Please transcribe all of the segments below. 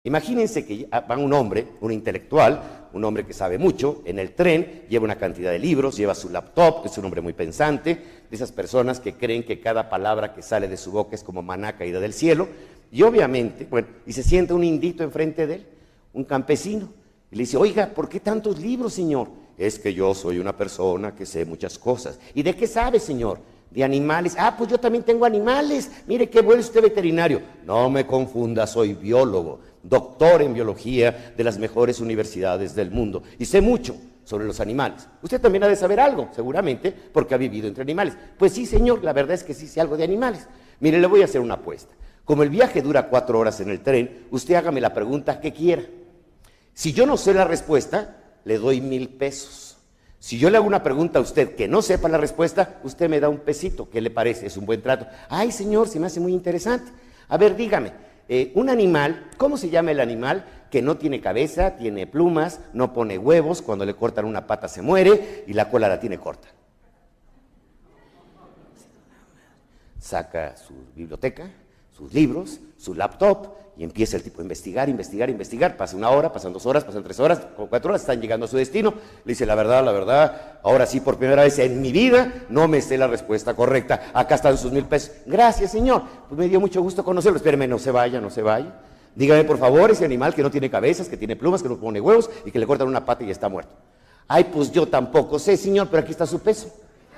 Imagínense que va un hombre, un intelectual, un hombre que sabe mucho, en el tren, lleva una cantidad de libros, lleva su laptop, es un hombre muy pensante, de esas personas que creen que cada palabra que sale de su boca es como maná caída del cielo, y obviamente, bueno, y se sienta un indito enfrente de él, un campesino, y le dice, oiga, ¿por qué tantos libros, señor? Es que yo soy una persona que sé muchas cosas. ¿Y de qué sabe, señor? De animales. Ah, pues yo también tengo animales. Mire qué bueno es usted veterinario. No me confunda, soy biólogo, doctor en biología de las mejores universidades del mundo. Y sé mucho sobre los animales. Usted también ha de saber algo, seguramente, porque ha vivido entre animales. Pues sí, señor, la verdad es que sí sé algo de animales. Mire, le voy a hacer una apuesta. Como el viaje dura 4 horas en el tren, usted hágame la pregunta que quiera. Si yo no sé la respuesta, le doy 1,000 pesos. Si yo le hago una pregunta a usted que no sepa la respuesta, usted me da un pesito. ¿Qué le parece? Es un buen trato. Ay, señor, se me hace muy interesante. A ver, dígame, un animal, ¿cómo se llama el animal que no tiene cabeza, tiene plumas, no pone huevos, cuando le cortan una pata se muere y la cola la tiene corta? Saca su biblioteca, sus libros, su laptop y empieza el tipo a investigar, investigar, pasa 1 hora, pasan 2 horas, pasan 3 horas, 4 horas, están llegando a su destino, le dice la verdad, ahora sí por primera vez en mi vida no me sé la respuesta correcta, acá están sus 1,000 pesos, gracias señor, pues me dio mucho gusto conocerlo, espéreme, no se vaya, dígame por favor ese animal que no tiene cabezas, que tiene plumas, que no pone huevos y que le cortan una pata y está muerto. Ay, pues yo tampoco sé señor, pero aquí está su peso.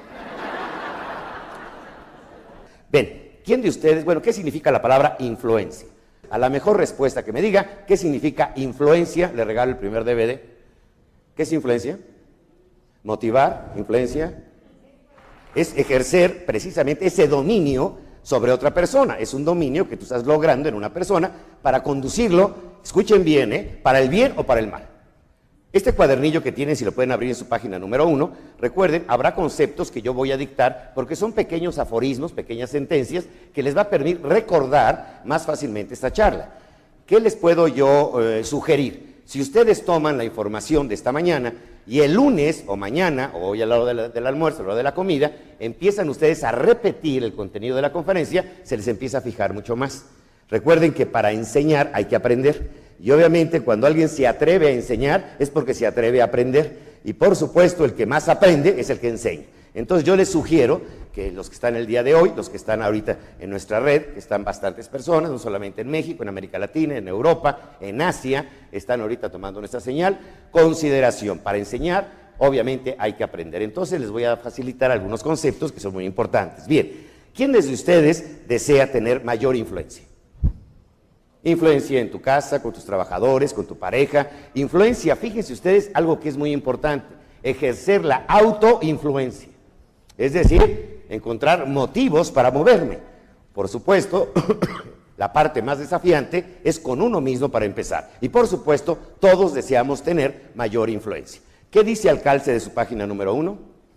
Ven, ¿quién de ustedes, bueno, qué significa la palabra influencia? A la mejor respuesta que me diga, ¿qué significa influencia? Le regalo el primer DVD. ¿Qué es influencia? Motivar, influencia. Es ejercer precisamente ese dominio sobre otra persona. Es un dominio que tú estás logrando en una persona para conducirlo, escuchen bien, para el bien o para el mal. Este cuadernillo que tienen, si lo pueden abrir en su página número 1, recuerden, habrá conceptos que yo voy a dictar porque son pequeños aforismos, pequeñas sentencias que les va a permitir recordar más fácilmente esta charla. ¿Qué les puedo yo sugerir? Si ustedes toman la información de esta mañana y el lunes o mañana, o hoy a la hora del almuerzo, a la hora de la comida, empiezan ustedes a repetir el contenido de la conferencia, se les empieza a fijar mucho más. Recuerden que para enseñar hay que aprender. Y obviamente cuando alguien se atreve a enseñar es porque se atreve a aprender. Y por supuesto el que más aprende es el que enseña. Entonces yo les sugiero que los que están el día de hoy, los que están ahorita en nuestra red, que están bastantes personas, no solamente en México, en América Latina, en Europa, en Asia, están ahorita tomando nuestra señal, consideración para enseñar, obviamente hay que aprender. Entonces les voy a facilitar algunos conceptos que son muy importantes. Bien, ¿quién de ustedes desea tener mayor influencia? Influencia en tu casa, con tus trabajadores, con tu pareja. Influencia, fíjense ustedes, algo que es muy importante, ejercer la autoinfluencia. Es decir, encontrar motivos para moverme. Por supuesto, la parte más desafiante es con uno mismo para empezar. Y por supuesto, todos deseamos tener mayor influencia. ¿Qué dice al calce de su página número 1?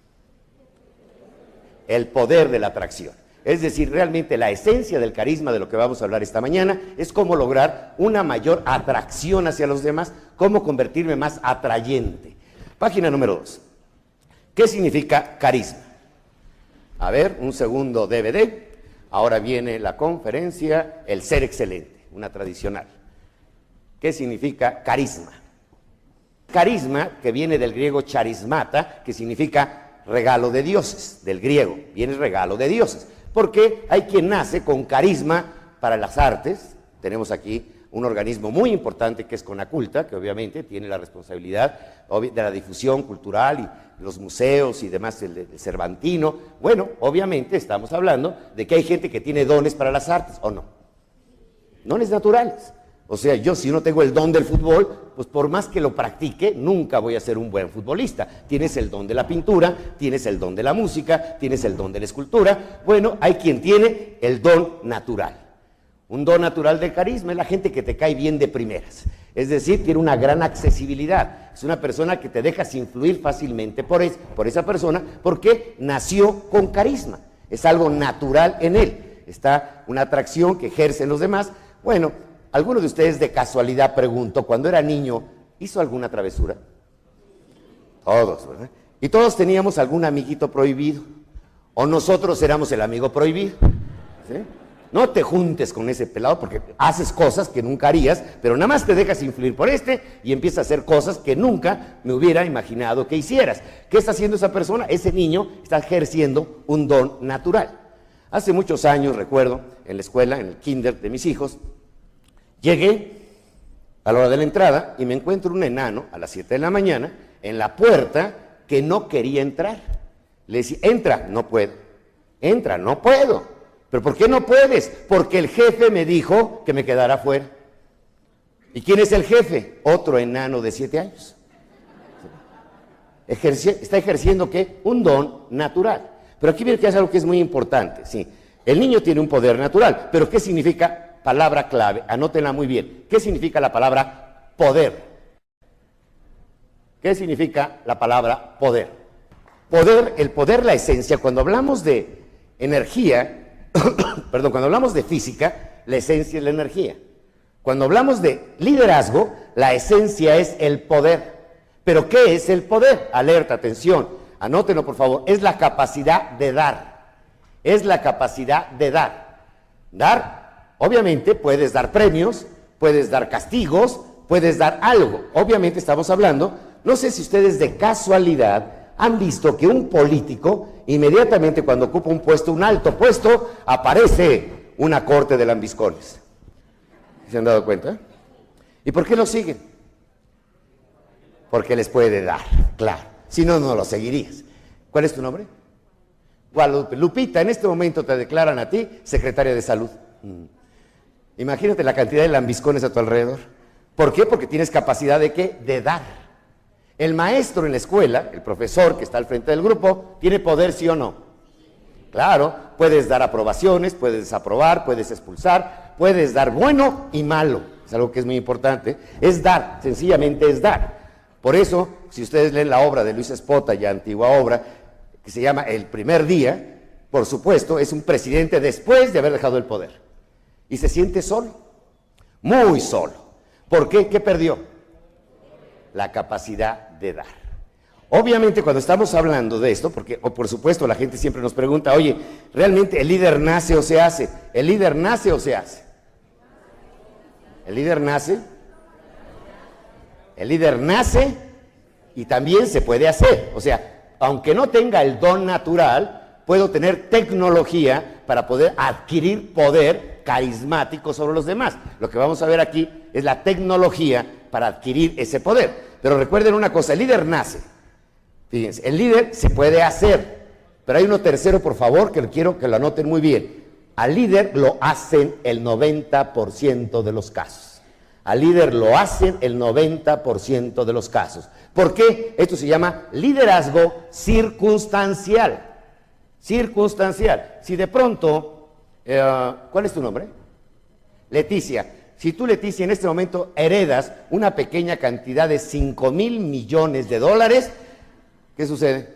El poder de la atracción. Es decir, realmente la esencia del carisma de lo que vamos a hablar esta mañana es cómo lograr una mayor atracción hacia los demás, cómo convertirme más atrayente. Página número 2. ¿Qué significa carisma? A ver, un segundo DVD. Ahora viene la conferencia, el ser excelente, una tradicional. ¿Qué significa carisma? Carisma, que viene del griego charismata, que significa regalo de dioses, del griego, viene regalo de dioses. Porque hay quien nace con carisma para las artes. Tenemos aquí un organismo muy importante que es Conaculta, que obviamente tiene la responsabilidad de la difusión cultural y los museos y demás, el Cervantino. Bueno, obviamente estamos hablando de que hay gente que tiene dones para las artes, ¿o no? Dones naturales. O sea, yo si no tengo el don del fútbol, pues por más que lo practique, nunca voy a ser un buen futbolista. Tienes el don de la pintura, tienes el don de la música, tienes el don de la escultura. Bueno, hay quien tiene el don natural. Un don natural de carisma es la gente que te cae bien de primeras. Es decir, tiene una gran accesibilidad. Es una persona que te dejas influir fácilmente por esa persona porque nació con carisma. Es algo natural en él. Está una atracción que ejercen los demás. Bueno, ¿alguno de ustedes de casualidad, pregunto, cuando era niño, hizo alguna travesura? Todos, ¿verdad? Y todos teníamos algún amiguito prohibido. O nosotros éramos el amigo prohibido. ¿Sí? No te juntes con ese pelado porque haces cosas que nunca harías, pero nada más te dejas influir por este y empiezas a hacer cosas que nunca me hubiera imaginado que hicieras. ¿Qué está haciendo esa persona? Ese niño está ejerciendo un don natural. Hace muchos años, recuerdo, en la escuela, en el kinder de mis hijos, llegué a la hora de la entrada y me encuentro un enano a las 7 de la mañana en la puerta que no quería entrar. Le decía, entra, no puedo. Entra, no puedo. ¿Pero por qué no puedes? Porque el jefe me dijo que me quedara afuera. ¿Y quién es el jefe? Otro enano de 7 años. Está ejerciendo, ¿qué? Un don natural. Pero aquí viene que es algo que es muy importante, sí. El niño tiene un poder natural, pero ¿qué significa? Palabra clave, anótenla muy bien. ¿Qué significa la palabra poder? ¿Qué significa la palabra poder? Poder, el poder, la esencia, cuando hablamos de energía, perdón, cuando hablamos de física, la esencia es la energía. Cuando hablamos de liderazgo, la esencia es el poder. ¿Pero qué es el poder? Alerta, atención, anótenlo por favor, es la capacidad de dar. Es la capacidad de dar. Dar, obviamente puedes dar premios, puedes dar castigos, puedes dar algo. Obviamente estamos hablando, no sé si ustedes de casualidad han visto que un político, inmediatamente cuando ocupa un puesto, un alto puesto, aparece una corte de lambiscones. ¿Se han dado cuenta? ¿Y por qué lo siguen? Porque les puede dar, claro. Si no, no lo seguirías. ¿Cuál es tu nombre? Guadalupe. Lupita, en este momento te declaran a ti secretaria de salud. Imagínate la cantidad de lambiscones a tu alrededor. ¿Por qué? Porque tienes capacidad de ¿qué? De dar. El maestro en la escuela, el profesor que está al frente del grupo, ¿tiene poder sí o no? Claro, puedes dar aprobaciones, puedes desaprobar, puedes expulsar, puedes dar bueno y malo. Es algo que es muy importante. Es dar, sencillamente es dar. Por eso, si ustedes leen la obra de Luis Espota, ya antigua obra, que se llama El primer día, por supuesto, es un presidente después de haber dejado el poder. Y se siente solo, muy solo. ¿Por qué? ¿Qué perdió? La capacidad de dar. Obviamente cuando estamos hablando de esto, porque por supuesto la gente siempre nos pregunta, oye, ¿realmente el líder nace o se hace? ¿El líder nace o se hace? ¿El líder nace? El líder nace y también se puede hacer. O sea, aunque no tenga el don natural, puedo tener tecnología para poder adquirir poder carismático sobre los demás. Lo que vamos a ver aquí es la tecnología para adquirir ese poder. Pero recuerden una cosa, el líder nace. Fíjense, el líder se puede hacer. Pero hay uno tercero, por favor, que quiero que lo anoten muy bien. Al líder lo hacen el 90% de los casos. Al líder lo hacen el 90% de los casos. ¿Por qué? Esto se llama liderazgo circunstancial. Circunstancial. Si de pronto, ¿cuál es tu nombre? Leticia. Si tú, Leticia, en este momento heredas una pequeña cantidad de 5,000 millones de dólares, ¿qué sucede?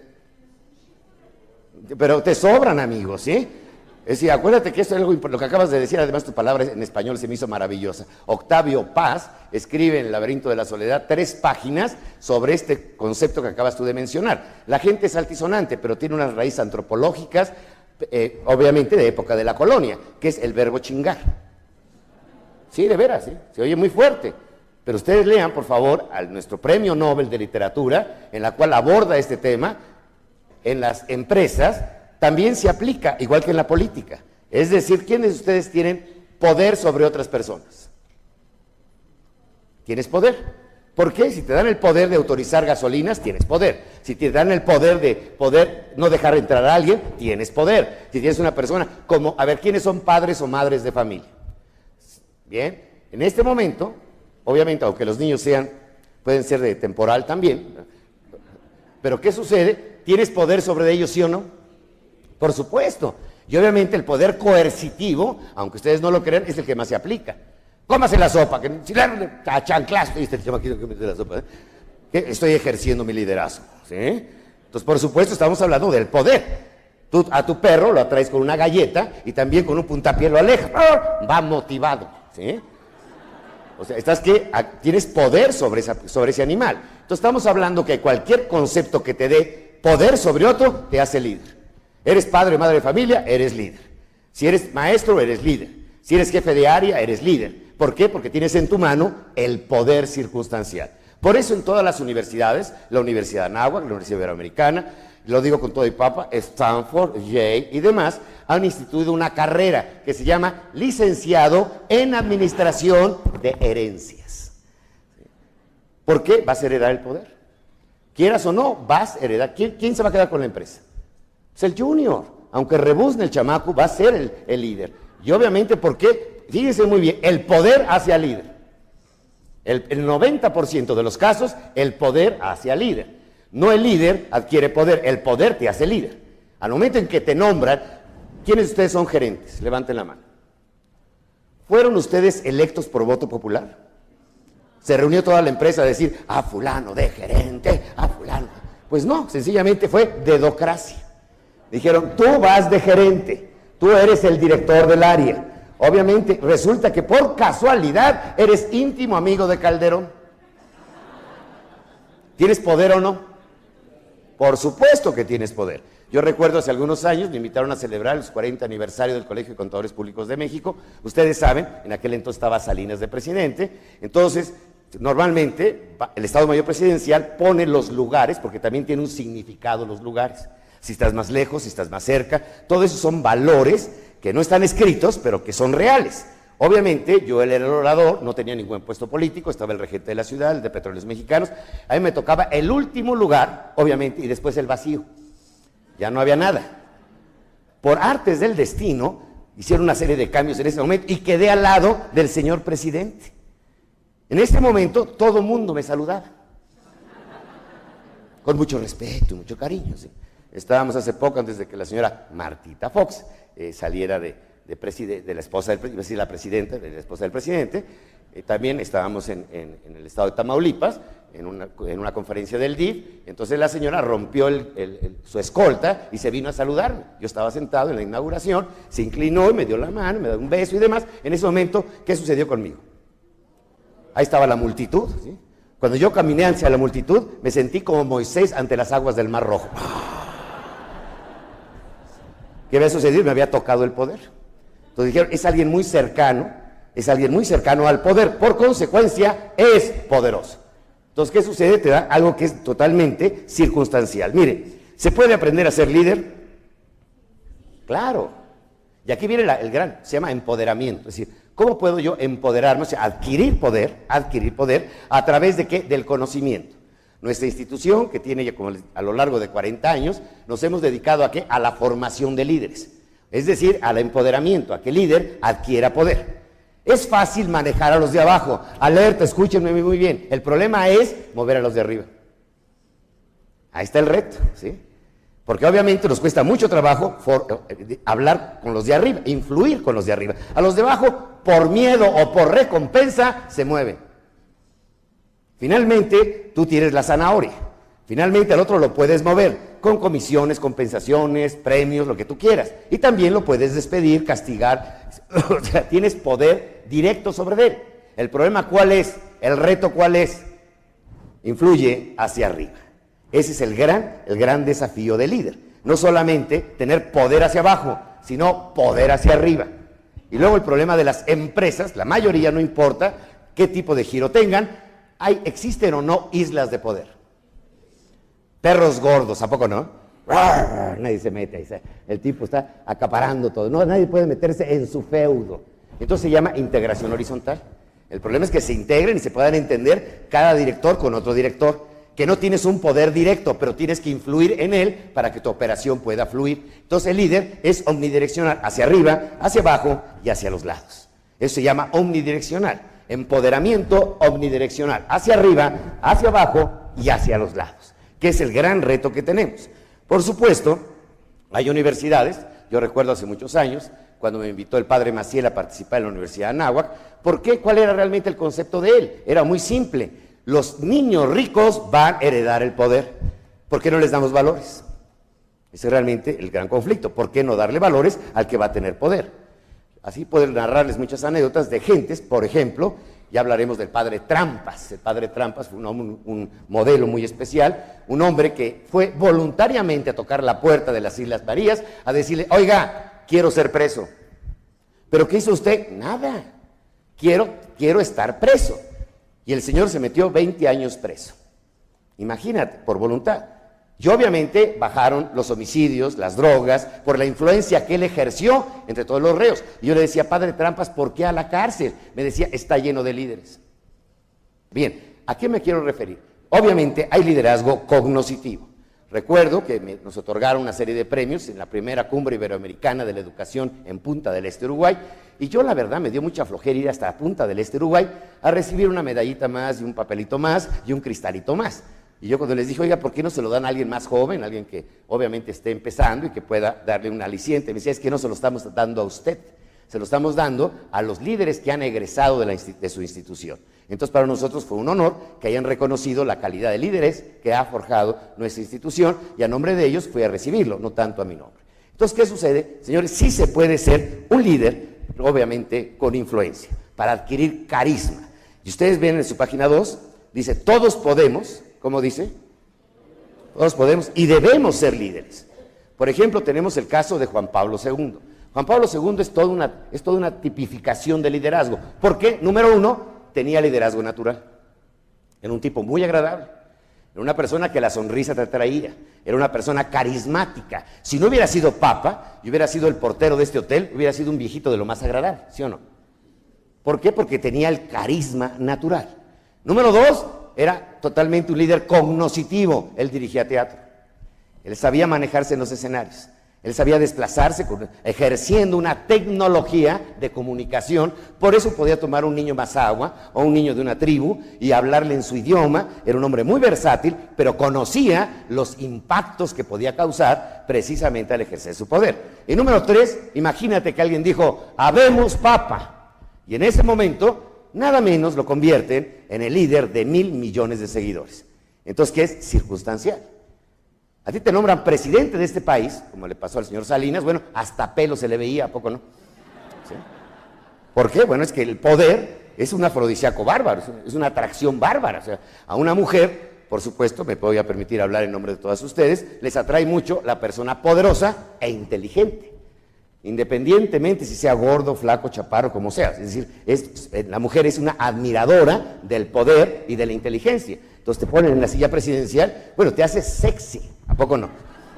Pero te sobran, amigos, ¿sí? Es decir, acuérdate que esto es algo lo que acabas de decir, además tu palabra en español se me hizo maravillosa. Octavio Paz escribe en El laberinto de la soledad 3 páginas sobre este concepto que acabas tú de mencionar. La gente es altisonante, pero tiene unas raíces antropológicas, obviamente de época de la colonia, que es el verbo chingar. Sí, de veras, ¿sí? Se oye muy fuerte. Pero ustedes lean, por favor, nuestro premio Nobel de Literatura, en la cual aborda este tema. En las empresas también se aplica, igual que en la política. Es decir, ¿quiénes de ustedes tienen poder sobre otras personas? ¿Tienes poder? ¿Por qué? Si te dan el poder de autorizar gasolinas, tienes poder. Si te dan el poder de poder no dejar entrar a alguien, tienes poder. Si tienes una persona como, a ver, ¿quiénes son padres o madres de familia? Bien, en este momento, obviamente, aunque los niños pueden ser de temporal también, pero ¿qué sucede? ¿Tienes poder sobre ellos, sí o no? Por supuesto. Y obviamente el poder coercitivo, aunque ustedes no lo crean, es el que más se aplica. Cómase la sopa, que si a chanclas, ¿viste el chamaquito que mete la sopa? Que estoy ejerciendo mi liderazgo, ¿sí? Entonces, por supuesto, estamos hablando del poder. Tú a tu perro lo atraes con una galleta y también con un puntapié lo alejas. Va motivado. ¿Sí? O sea, tienes poder sobre ese animal. Entonces estamos hablando que cualquier concepto que te dé poder sobre otro, te hace líder. Eres padre o madre de familia, eres líder. Si eres maestro, eres líder. Si eres jefe de área, eres líder. ¿Por qué? Porque tienes en tu mano el poder circunstancial. Por eso en todas las universidades, la Universidad de Anáhuac, la Universidad Iberoamericana, lo digo con todo y papa, Stanford, Yale y demás, han instituido una carrera que se llama Licenciado en Administración de Herencias. ¿Por qué? Vas a heredar el poder. Quieras o no, vas a heredar. ¿Quién se va a quedar con la empresa? Es el junior. Aunque rebuzne el chamaco, va a ser el líder. Y obviamente, ¿por qué? Fíjense muy bien, el poder hace al líder. El 90% de los casos, el poder hace al líder. No el líder adquiere poder, el poder te hace líder. Al momento en que te nombran, ¿quiénes de ustedes son gerentes? Levanten la mano. ¿Fueron ustedes electos por voto popular? Se reunió toda la empresa a decir, a fulano de gerente, a fulano. Pues no, sencillamente fue dedocracia. Dijeron, tú vas de gerente, tú eres el director del área. Obviamente, resulta que por casualidad eres íntimo amigo de Calderón. ¿Tienes poder o no? Por supuesto que tienes poder. Yo recuerdo hace algunos años me invitaron a celebrar el 40 aniversario del Colegio de Contadores Públicos de México. Ustedes saben, en aquel entonces estaba Salinas de presidente. Entonces, normalmente, el Estado Mayor Presidencial pone los lugares, porque también tiene un significado los lugares. Si estás más lejos, si estás más cerca, todo eso son valores que no están escritos, pero que son reales. Obviamente, yo era el orador, no tenía ningún puesto político, estaba el regente de la ciudad, el de Petróleos Mexicanos, a mí me tocaba el último lugar, obviamente, y después el vacío. Ya no había nada. Por artes del destino, hicieron una serie de cambios en ese momento y quedé al lado del señor presidente. En ese momento, todo mundo me saludaba. Con mucho respeto y mucho cariño, ¿sí? Estábamos hace poco, antes de que la señora Martita Fox saliera de la esposa del presidente, la presidenta, de la esposa del presidente. También estábamos en el estado de Tamaulipas, en una conferencia del DIF. Entonces la señora rompió su escolta y se vino a saludarme. Yo estaba sentado en la inauguración, se inclinó y me dio la mano, me dio un beso y demás. En ese momento, ¿qué sucedió conmigo? Ahí estaba la multitud, ¿sí? Cuando yo caminé hacia la multitud, me sentí como Moisés ante las aguas del Mar Rojo. ¿Qué había sucedido? Me había tocado el poder. Entonces dijeron, es alguien muy cercano al poder, por consecuencia es poderoso. Entonces, ¿qué sucede? Te da algo que es totalmente circunstancial. Mire, ¿se puede aprender a ser líder? Claro. Y aquí viene el gran, se llama empoderamiento. Es decir, ¿cómo puedo yo empoderarme? O sea, adquirir poder a través de ¿qué? Del conocimiento. Nuestra institución, que tiene ya como a lo largo de 40 años, nos hemos dedicado ¿a qué? A la formación de líderes. Es decir, al empoderamiento, a que el líder adquiera poder. Es fácil manejar a los de abajo. Alerta, escúchenme muy bien. El problema es mover a los de arriba. Ahí está el reto, ¿sí? Porque obviamente nos cuesta mucho trabajo hablar con los de arriba, influir con los de arriba. A los de abajo, por miedo o por recompensa, se mueven. Finalmente, tú tienes la zanahoria. Finalmente, al otro lo puedes mover con comisiones, compensaciones, premios, lo que tú quieras. Y también lo puedes despedir, castigar. O sea, tienes poder directo sobre él. El problema, ¿cuál es? El reto, ¿cuál es? Influye hacia arriba. Ese es el gran desafío del líder. No solamente tener poder hacia abajo, sino poder hacia arriba. Y luego el problema de las empresas, la mayoría, no importa qué tipo de giro tengan, existen o no islas de poder. Perros gordos, ¿a poco no? Nadie se mete ahí. El tipo está acaparando todo. No, nadie puede meterse en su feudo. Entonces se llama integración horizontal. El problema es que se integren y se puedan entender cada director con otro director. Que no tienes un poder directo, pero tienes que influir en él para que tu operación pueda fluir. Entonces el líder es omnidireccional, hacia arriba, hacia abajo y hacia los lados. Eso se llama omnidireccional. Empoderamiento omnidireccional, hacia arriba, hacia abajo y hacia los lados, que es el gran reto que tenemos. Por supuesto, hay universidades, yo recuerdo hace muchos años, cuando me invitó el padre Maciel a participar en la Universidad de Anáhuac, ¿por qué? ¿Cuál era realmente el concepto de él? Era muy simple, los niños ricos van a heredar el poder, ¿por qué no les damos valores? Ese es realmente el gran conflicto, ¿por qué no darle valores al que va a tener poder? Así puedo narrarles muchas anécdotas de gentes, por ejemplo, ya hablaremos del padre Trampas. El padre Trampas fue un modelo muy especial, un hombre que fue voluntariamente a tocar la puerta de las Islas Marías a decirle, oiga, quiero ser preso. ¿Pero qué hizo usted? Nada. Quiero estar preso. Y el señor se metió 20 años preso. Imagínate, por voluntad. Y obviamente bajaron los homicidios, las drogas, por la influencia que él ejerció entre todos los reos. Y yo le decía, padre Trampas, ¿por qué a la cárcel? Me decía, está lleno de líderes. Bien, ¿a qué me quiero referir? Obviamente hay liderazgo cognoscitivo. Recuerdo que nos otorgaron una serie de premios en la primera cumbre iberoamericana de la educación en Punta del Este, Uruguay, y yo la verdad me dio mucha flojera ir hasta Punta del Este, Uruguay, a recibir una medallita más y un papelito más y un cristalito más. Y yo cuando les dije, oiga, ¿por qué no se lo dan a alguien más joven, alguien que obviamente esté empezando y que pueda darle un aliciente? Me decía, es que no se lo estamos dando a usted, se lo estamos dando a los líderes que han egresado de su institución. Entonces para nosotros fue un honor que hayan reconocido la calidad de líderes que ha forjado nuestra institución, y a nombre de ellos fui a recibirlo, no tanto a mi nombre. Entonces, ¿qué sucede? Señores, sí se puede ser un líder, obviamente con influencia, para adquirir carisma. Y ustedes ven en su página 2, dice, todos podemos, ¿cómo dice? Todos podemos y debemos ser líderes. Por ejemplo, tenemos el caso de Juan Pablo II. Juan Pablo II es toda una tipificación de liderazgo. ¿Por qué? Número uno, tenía liderazgo natural. Era un tipo muy agradable. Era una persona que la sonrisa te atraía. Era una persona carismática. Si no hubiera sido papa y hubiera sido el portero de este hotel, hubiera sido un viejito de lo más agradable, ¿sí o no? ¿Por qué? Porque tenía el carisma natural. Número dos, era totalmente un líder cognoscitivo. Él dirigía teatro. Él sabía manejarse en los escenarios. Él sabía desplazarse ejerciendo una tecnología de comunicación. Por eso podía tomar un niño mazahua o un niño de una tribu y hablarle en su idioma. Era un hombre muy versátil, pero conocía los impactos que podía causar precisamente al ejercer su poder. Y número tres, imagínate que alguien dijo, habemos papa. Y en ese momento, nada menos lo convierten en el líder de 1.000 millones de seguidores. Entonces, ¿qué es? Circunstancial. A ti te nombran presidente de este país, como le pasó al señor Salinas, bueno, hasta pelo se le veía, ¿a poco no? ¿Sí? ¿Por qué? Bueno, es que el poder es un afrodisíaco bárbaro, es una atracción bárbara. O sea, a una mujer, por supuesto, me voy a permitir hablar en nombre de todas ustedes, les atrae mucho la persona poderosa e inteligente, independientemente si sea gordo, flaco, chaparro, como sea. Es decir, la mujer es una admiradora del poder y de la inteligencia. Entonces te ponen en la silla presidencial, bueno, te hace sexy, ¿a poco no?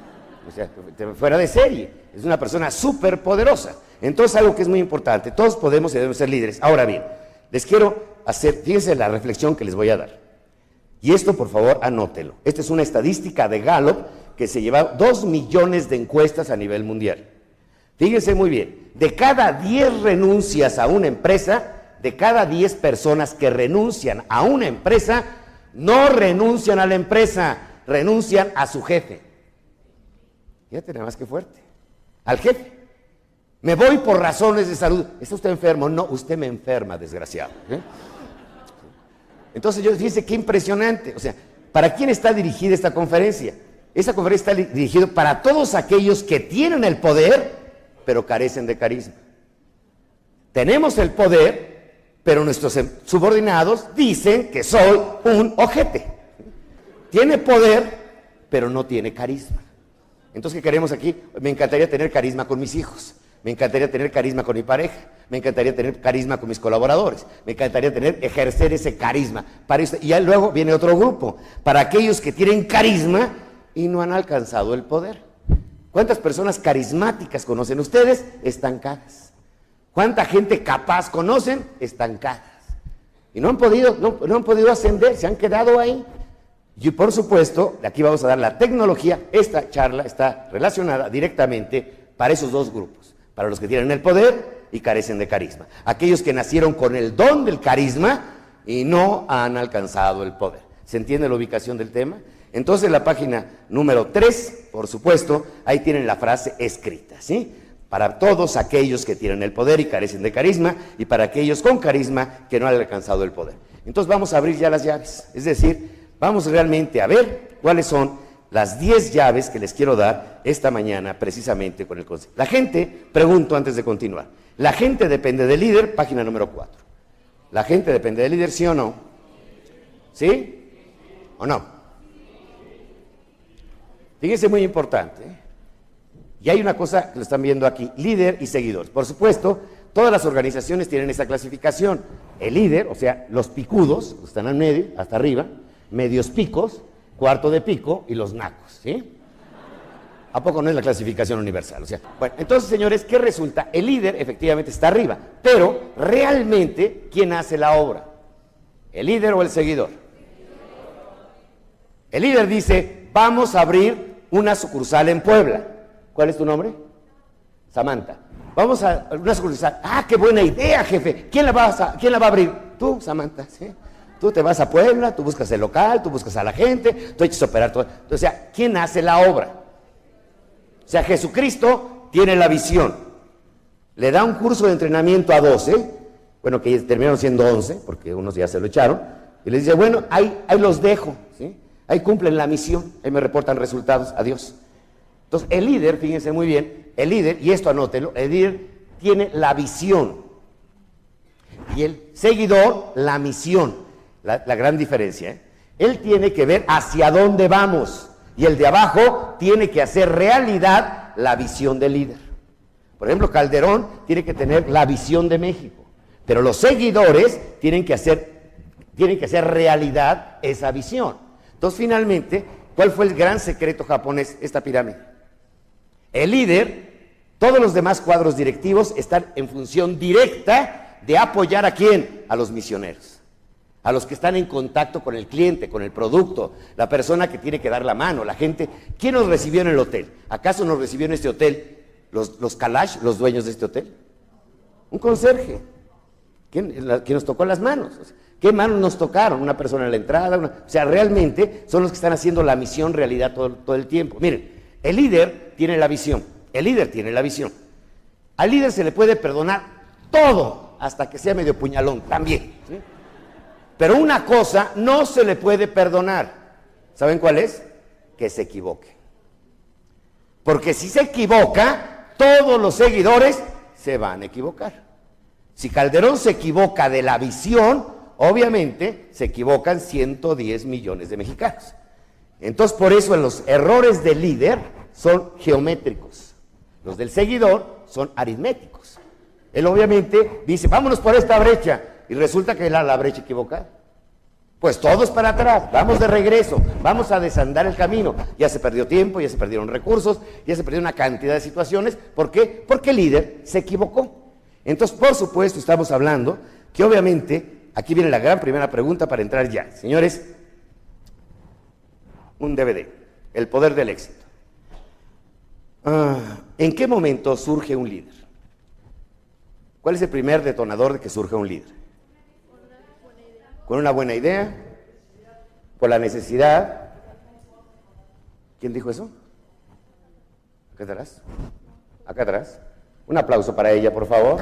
O sea, fuera de serie, es una persona súper poderosa. Entonces algo que es muy importante, todos podemos y debemos ser líderes. Ahora bien, les quiero hacer, fíjense la reflexión que les voy a dar. Y esto, por favor, anótelo. Esta es una estadística de Gallup que se lleva 2 millones de encuestas a nivel mundial. Fíjense muy bien, de cada 10 renuncias a una empresa, de cada 10 personas que renuncian a una empresa, no renuncian a la empresa, renuncian a su jefe. Fíjate nada más que fuerte. Al jefe. Me voy por razones de salud. ¿Está usted enfermo? No, usted me enferma, desgraciado. Entonces yo fíjense qué impresionante. O sea, ¿para quién está dirigida esta conferencia? Esta conferencia está dirigida para todos aquellos que tienen el poder, pero carecen de carisma. Tenemos el poder, pero nuestros subordinados dicen que soy un ojete. Tiene poder, pero no tiene carisma. Entonces, ¿qué queremos aquí? Me encantaría tener carisma con mis hijos, me encantaría tener carisma con mi pareja, me encantaría tener carisma con mis colaboradores, me encantaría ejercer ese carisma. Y ya luego viene otro grupo, para aquellos que tienen carisma y no han alcanzado el poder. ¿Cuántas personas carismáticas conocen ustedes? Estancadas. ¿Cuánta gente capaz conocen? Estancadas. Y no han podido ascender, se han quedado ahí. Y por supuesto, aquí vamos a dar la tecnología. Esta charla está relacionada directamente para esos dos grupos. Para los que tienen el poder y carecen de carisma. Aquellos que nacieron con el don del carisma y no han alcanzado el poder. ¿Se entiende la ubicación del tema? Entonces, la página número 3, por supuesto, ahí tienen la frase escrita, ¿sí? Para todos aquellos que tienen el poder y carecen de carisma, y para aquellos con carisma que no han alcanzado el poder. Entonces vamos a abrir ya las llaves, es decir, vamos realmente a ver cuáles son las 10 llaves que les quiero dar esta mañana precisamente con el concepto. La gente, pregunto antes de continuar, ¿la gente depende del líder? Página número 4. ¿La gente depende del líder, sí o no? ¿Sí o no? Fíjense, muy importante, ¿eh? Y hay una cosa que lo están viendo aquí, líder y seguidores. Por supuesto, Todas las organizaciones tienen esa clasificación. El líder, o sea, los picudos, están al medio, hasta arriba, medios picos, cuarto de pico y los nacos, ¿sí? ¿A poco no es la clasificación universal? O sea, bueno, entonces, señores, ¿qué resulta? El líder efectivamente está arriba, pero realmente, ¿quién hace la obra? ¿El líder o el seguidor? El líder dice, vamos a abrir una sucursal en Puebla. ¿Cuál es tu nombre? Samantha. Vamos a una sucursal. ¡Ah, qué buena idea, jefe! ¿Quién la va a abrir? Tú, Samantha, ¿sí? Tú te vas a Puebla, tú buscas el local, tú buscas a la gente, tú echas a operar todo. O sea, ¿quién hace la obra? O sea, Jesucristo tiene la visión. Le da un curso de entrenamiento a 12, bueno, que terminaron siendo 11, porque unos ya se lo echaron, y les dice, bueno, ahí los dejo, ¿sí? Ahí cumplen la misión, ahí me reportan resultados, adiós. Entonces, el líder, fíjense muy bien, el líder, y esto anótelo, el líder tiene la visión, y el seguidor, la misión, la gran diferencia, ¿eh? Él tiene que ver hacia dónde vamos, y el de abajo tiene que hacer realidad la visión del líder. Por ejemplo, Calderón tiene que tener la visión de México, pero los seguidores tienen que hacer realidad esa visión. Entonces, finalmente, ¿cuál fue el gran secreto japonés? Esta pirámide. El líder, todos los demás cuadros directivos están en función directa de apoyar ¿a quién? A los misioneros, a los que están en contacto con el cliente, con el producto, la persona que tiene que dar la mano, la gente. ¿Quién nos recibió en el hotel? ¿Acaso nos recibió en este hotel los Kalash, los dueños de este hotel? Un conserje. ¿Quién nos tocó las manos? O sea, ¿qué manos nos tocaron? Una persona en la entrada. O sea, realmente son los que están haciendo la misión realidad todo el tiempo. Miren, el líder tiene la visión. El líder tiene la visión. Al líder se le puede perdonar todo, hasta que sea medio puñalón, también, ¿sí? Pero una cosa no se le puede perdonar. ¿Saben cuál es? Que se equivoque. Porque si se equivoca, todos los seguidores se van a equivocar. Si Calderón se equivoca de la visión, obviamente se equivocan 110 millones de mexicanos. Entonces, por eso los errores del líder son geométricos. Los del seguidor son aritméticos. Él obviamente dice, vámonos por esta brecha, y resulta que era la brecha equivocada. Pues todos para atrás, vamos de regreso, vamos a desandar el camino. Ya se perdió tiempo, ya se perdieron recursos, ya se perdió una cantidad de situaciones. ¿Por qué? Porque el líder se equivocó. Entonces, por supuesto, estamos hablando que obviamente, aquí viene la gran primera pregunta para entrar ya. Señores, un DVD, el poder del éxito. ¿En qué momento surge un líder? ¿Cuál es el primer detonador de que surja un líder? Con una buena idea, por la necesidad. ¿Quién dijo eso? Acá atrás. Acá atrás. Un aplauso para ella, por favor.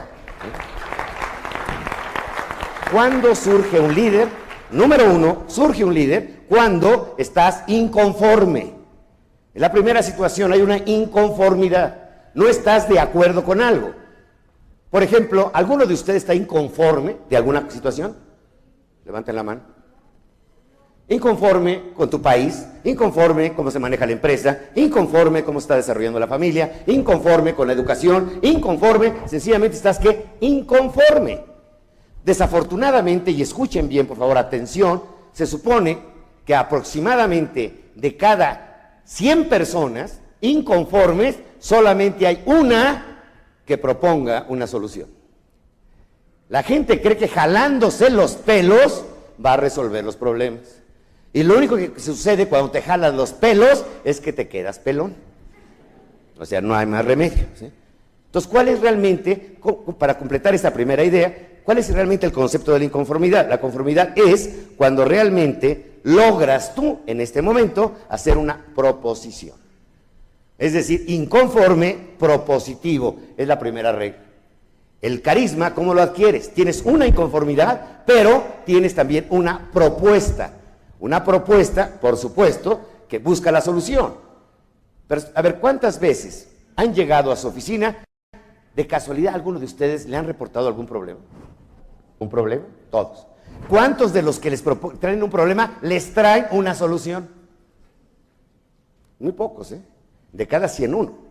¿Cuándo surge un líder? Número uno, surge un líder cuando estás inconforme. En la primera situación hay una inconformidad. No estás de acuerdo con algo. Por ejemplo, ¿alguno de ustedes está inconforme de alguna situación? Levanten la mano. Inconforme con tu país, inconforme cómo se maneja la empresa, inconforme cómo se está desarrollando la familia, inconforme con la educación, inconforme, sencillamente estás ¿qué? Inconforme. Desafortunadamente, y escuchen bien, por favor, atención, se supone que aproximadamente de cada 100 personas inconformes, solamente hay una que proponga una solución. La gente cree que jalándose los pelos va a resolver los problemas. Y lo único que sucede cuando te jalas los pelos es que te quedas pelón. O sea, no hay más remedio, ¿sí? Entonces, ¿cuál es realmente, para completar esta primera idea, cuál es realmente el concepto de la inconformidad? La conformidad es cuando realmente logras tú, en este momento, hacer una proposición. Es decir, inconforme, propositivo, es la primera regla. El carisma, ¿cómo lo adquieres? Tienes una inconformidad, pero tienes también una propuesta. Una propuesta, por supuesto, que busca la solución. Pero, a ver, ¿cuántas veces han llegado a su oficina? ¿De casualidad alguno de ustedes le han reportado algún problema? ¿Un problema? Todos. ¿Cuántos de los que les traen un problema les traen una solución? Muy pocos, ¿eh? De cada 100, uno.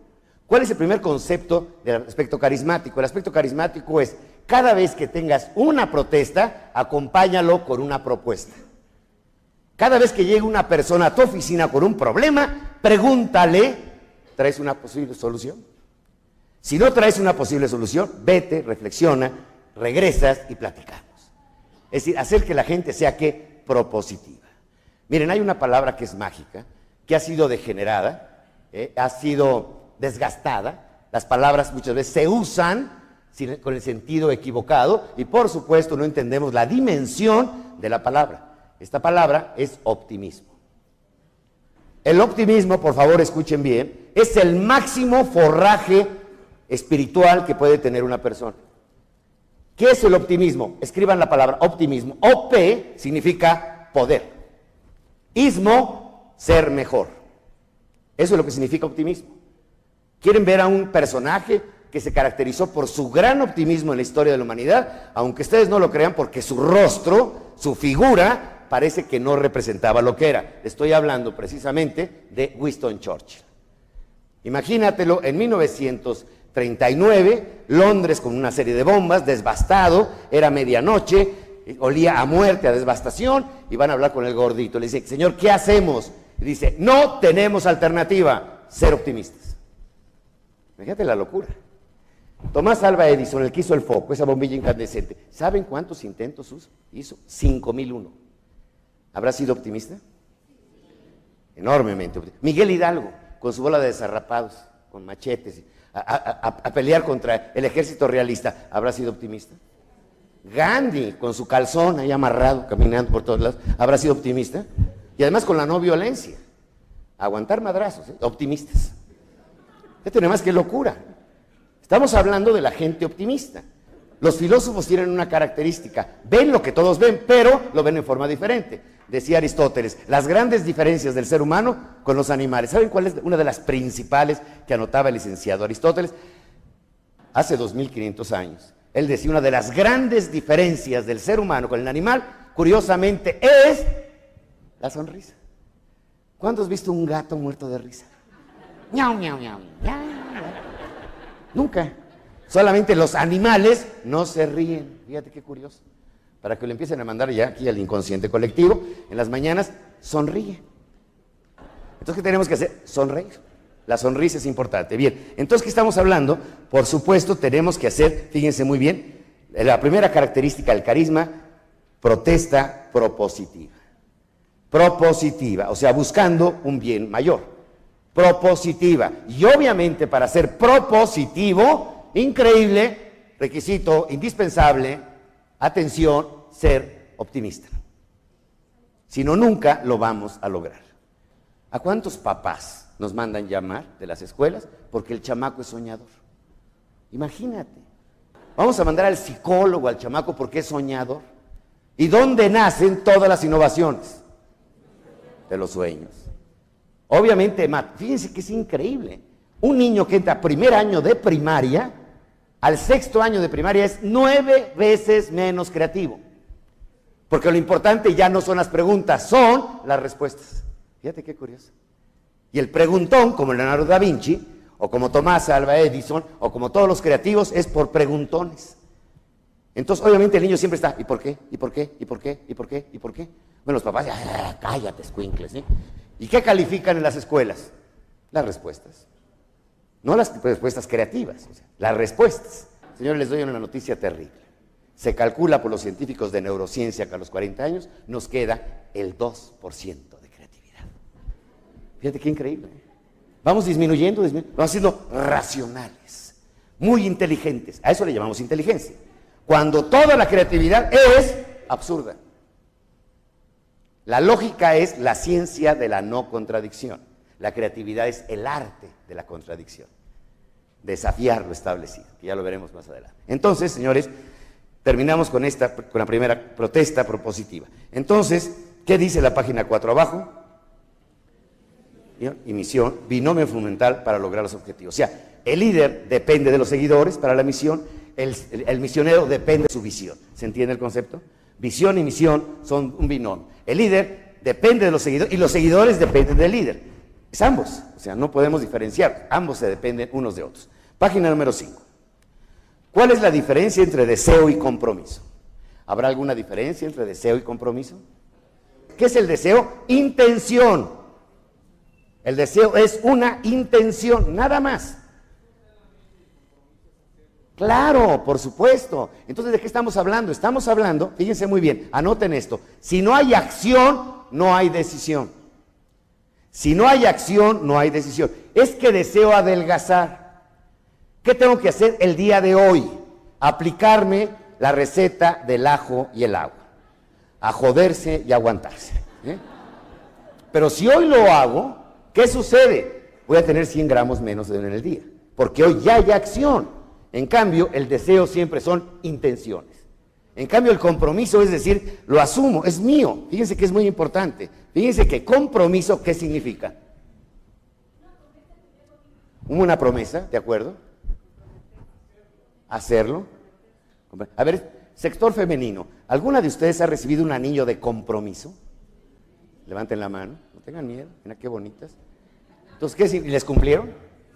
¿Cuál es el primer concepto del aspecto carismático? El aspecto carismático es, cada vez que tengas una protesta, acompáñalo con una propuesta. Cada vez que llegue una persona a tu oficina con un problema, pregúntale, ¿traes una posible solución? Si no traes una posible solución, vete, reflexiona, regresas y platicamos. Es decir, hacer que la gente sea, ¿qué? Propositiva. Miren, hay una palabra que es mágica, que ha sido degenerada, ha sido desgastada. Las palabras muchas veces se usan con el sentido equivocado y por supuesto no entendemos la dimensión de la palabra. Esta palabra es optimismo. El optimismo, por favor escuchen bien, es el máximo forraje espiritual que puede tener una persona. ¿Qué es el optimismo? Escriban la palabra optimismo. OP significa poder. Ismo, ser mejor. Eso es lo que significa optimismo. ¿Quieren ver a un personaje que se caracterizó por su gran optimismo en la historia de la humanidad? Aunque ustedes no lo crean, porque su rostro, su figura, parece que no representaba lo que era. Estoy hablando precisamente de Winston Churchill. Imagínatelo, en 1939, Londres con una serie de bombas, devastado, era medianoche, olía a muerte, a devastación, y van a hablar con el gordito. Le dice, señor, ¿qué hacemos? Y dice, no tenemos alternativa, ser optimistas. Fíjate la locura. Tomás Alva Edison, el que hizo el foco, esa bombilla incandescente, ¿saben cuántos intentos hizo? 5,001. ¿Habrá sido optimista? Enormemente optimista. Miguel Hidalgo, con su bola de desarrapados, con machetes, a pelear contra el ejército realista, ¿habrá sido optimista? Gandhi, con su calzón ahí amarrado, caminando por todos lados, ¿habrá sido optimista? Y además con la no violencia. Aguantar madrazos, optimistas. Esto no es más que locura. Estamos hablando de la gente optimista. Los filósofos tienen una característica, ven lo que todos ven, pero lo ven en forma diferente. Decía Aristóteles, las grandes diferencias del ser humano con los animales. ¿Saben cuál es una de las principales que anotaba el licenciado Aristóteles? Hace 2500 años. Él decía, una de las grandes diferencias del ser humano con el animal, curiosamente, es la sonrisa. ¿Cuándo has visto un gato muerto de risa? Miau, miau, miau, miau. Nunca. Solamente los animales no se ríen. Fíjate qué curioso. Para que lo empiecen a mandar ya aquí al inconsciente colectivo, en las mañanas, sonríe. Entonces, ¿qué tenemos que hacer? Sonreír. La sonrisa es importante. Bien, entonces, ¿qué estamos hablando? Por supuesto, tenemos que hacer, fíjense muy bien, la primera característica del carisma, protesta propositiva. Propositiva, o sea, buscando un bien mayor. Propositiva. Y obviamente, para ser propositivo, increíble, requisito indispensable, atención, ser optimista. Si no, nunca lo vamos a lograr. ¿A cuántos papás nos mandan llamar de las escuelas? Porque el chamaco es soñador. Imagínate. Vamos a mandar al psicólogo al chamaco porque es soñador. ¿Y dónde nacen todas las innovaciones? De los sueños. Obviamente, fíjense que es increíble. Un niño que entra a primer año de primaria, al sexto año de primaria es 9 veces menos creativo. Porque lo importante ya no son las preguntas, son las respuestas. Fíjate qué curioso. Y el preguntón, como Leonardo da Vinci, o como Tomás Alva Edison, o como todos los creativos, es por preguntones. Entonces, obviamente el niño siempre está, ¿y por qué? ¿Y por qué? ¿Y por qué? ¿Y por qué? ¿Y por qué? Bueno, los papás, cállate, escuincles, ¿sí? ¿Y qué califican en las escuelas? Las respuestas. No las respuestas creativas, o sea, las respuestas. Señores, les doy una noticia terrible. Se calcula por los científicos de neurociencia que a los 40 años nos queda el 2% de creatividad. Fíjate qué increíble. Vamos disminuyendo, vamos siendo racionales, muy inteligentes. A eso le llamamos inteligencia. Cuando toda la creatividad es absurda. La lógica es la ciencia de la no contradicción. La creatividad es el arte de la contradicción. Desafiar lo establecido, que ya lo veremos más adelante. Entonces, señores, terminamos con la primera protesta propositiva. Entonces, ¿qué dice la página 4 abajo? Y misión, binomio fundamental para lograr los objetivos. O sea, el líder depende de los seguidores para la misión, el misionero depende de su visión. ¿Se entiende el concepto? Visión y misión son un binomio. El líder depende de los seguidores y los seguidores dependen del líder. Es ambos, o sea, no podemos diferenciar, ambos se dependen unos de otros. Página número 5. ¿Cuál es la diferencia entre deseo y compromiso? ¿Habrá alguna diferencia entre deseo y compromiso? ¿Qué es el deseo? Intención. El deseo es una intención, nada más. Claro, por supuesto. Entonces, ¿de qué estamos hablando? Estamos hablando, fíjense muy bien, anoten esto, si no hay acción, no hay decisión. Si no hay acción, no hay decisión. Es que deseo adelgazar. ¿Qué tengo que hacer el día de hoy? Aplicarme la receta del ajo y el agua. A joderse y aguantarse. Pero si hoy lo hago, ¿qué sucede? Voy a tener 100 gramos menos en el día. Porque hoy ya hay acción. En cambio, el deseo siempre son intenciones. En cambio, el compromiso es decir, lo asumo, es mío. Fíjense que es muy importante. Fíjense que compromiso, ¿qué significa? Una promesa, ¿de acuerdo? Hacerlo. A ver, sector femenino, ¿alguna de ustedes ha recibido un anillo de compromiso? Levanten la mano, no tengan miedo, mira qué bonitas. Entonces, ¿qué? ¿Les cumplieron?